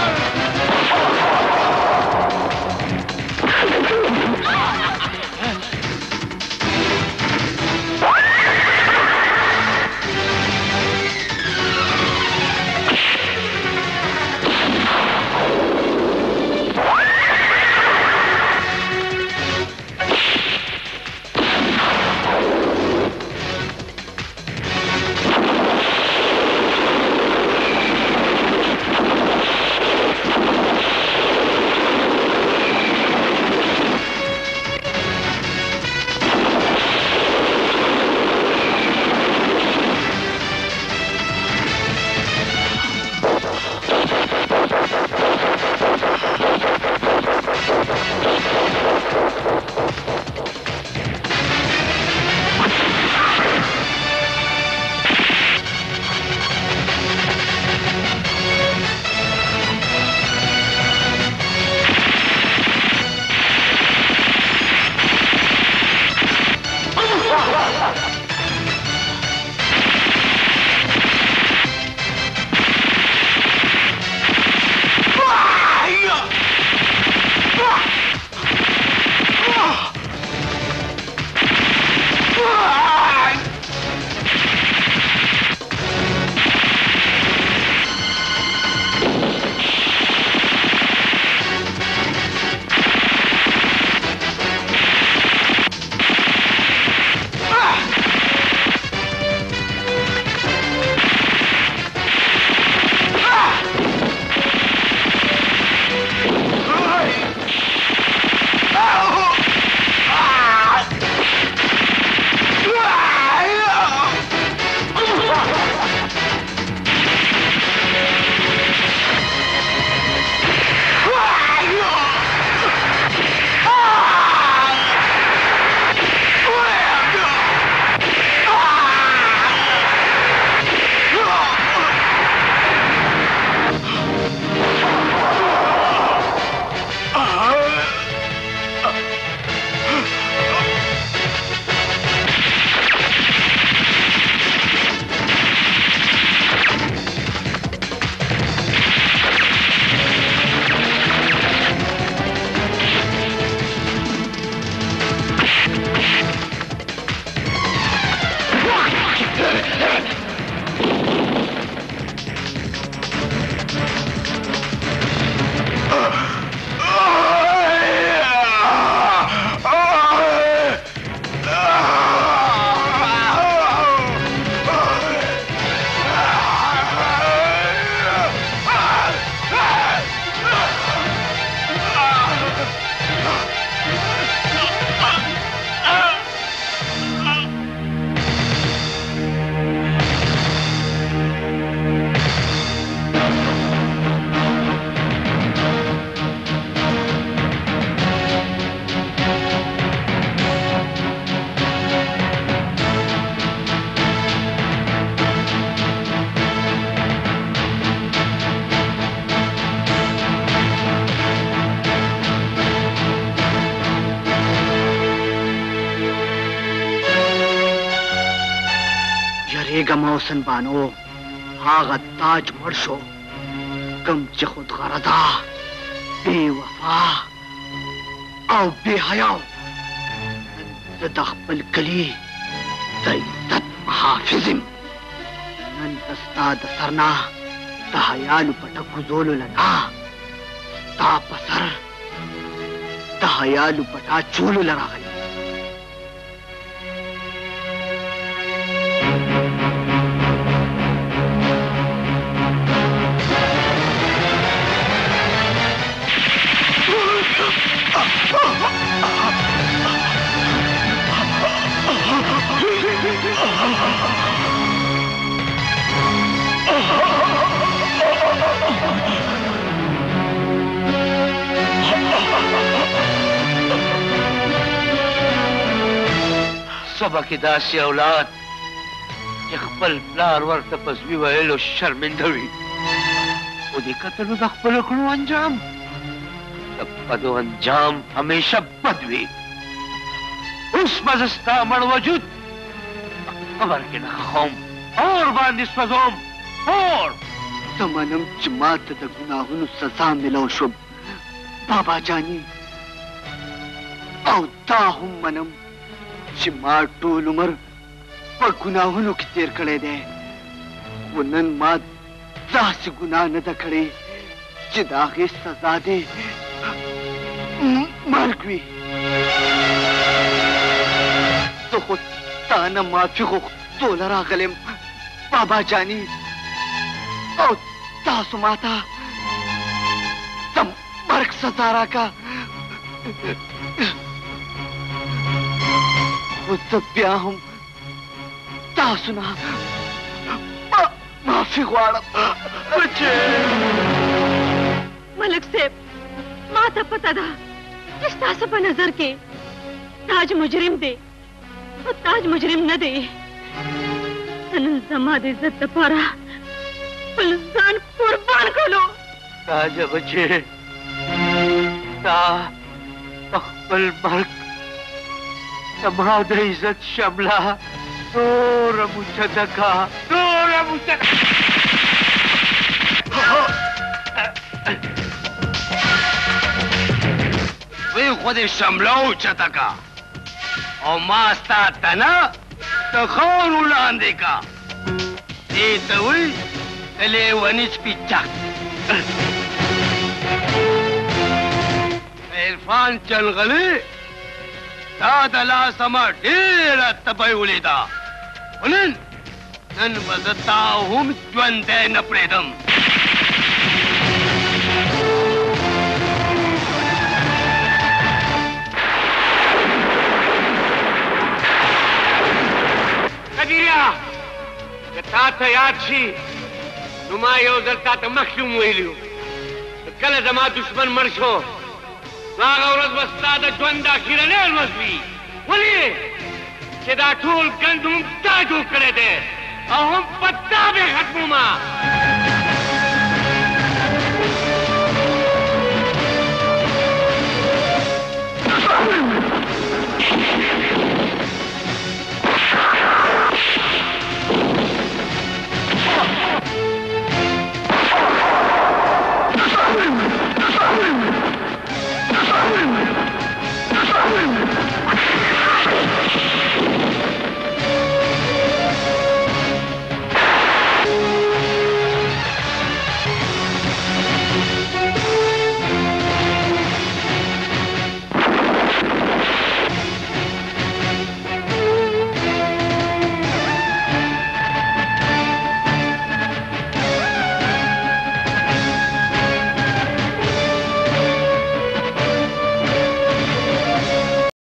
بیگم او سنبانو هغه تاج مړ شو کم چې خود غرضه بې وفا او بې حیا زه د خپل کلي د عزت محافظ یم نن زه ستا د سر نه د حیالو پټه کوزولو له نه ستا په سر د حیالو پټه چولو له راغلی سبا کې داسې اولاد چې خپل پلار ورته په زوی ویلو شرمنده وي خو د کتلو د خپلو کړو انجام د بدو انجام همیشه بد وي اوس به زه ستا مړ وجود په قبر کې نښه کوم اور باندې سوځوم اور زه منم چې ما ته د ګناهونو سزا میلو شوم بابا جاني او دا هم منم چې ما ټول عمر په ګناهونو کې تیر کړی دی خو نن ما داسې ګناه نه ده کړې چې د هغې سزا دې مرګ وي زه خو تا نه معافي غوښتوله راغلم بابا جاني او تاسو ماته د مرګ سزا راکړه خو زه بیا هم تاسو نه معافي غواړم ملک صاحب ما ته پته ده چې ستاسو په نظر کې تاج مجرم دی خو تاج مجرم نه دی نن زما د عزت دپاره خپل ځان قربان کړلو تاجه بچې تا په خپل مرګ زما د عزت شمله دوره موچته کا دوره موچته وی خود شمله اوچته کا او ما ستا تنه د خاورو لاندې کا دې ته وی د لیوني سپي چک عرفان چلغلې تا د لاسه ما ډېره تبۍ ولیده خو نن به زه تا هم ژوندی نه پرېږدم قدیریا که تا ته یاد شي نو ما یو ځل تا ته مخکې هم ویلي وو کله زما دشمن مړ شو نو هغه ورځ به ستا د ژوند اخرنۍ ورځ وي ولې چې دا ټول ګند هم تا جوړ کړی دی او هم په تا به ختمومه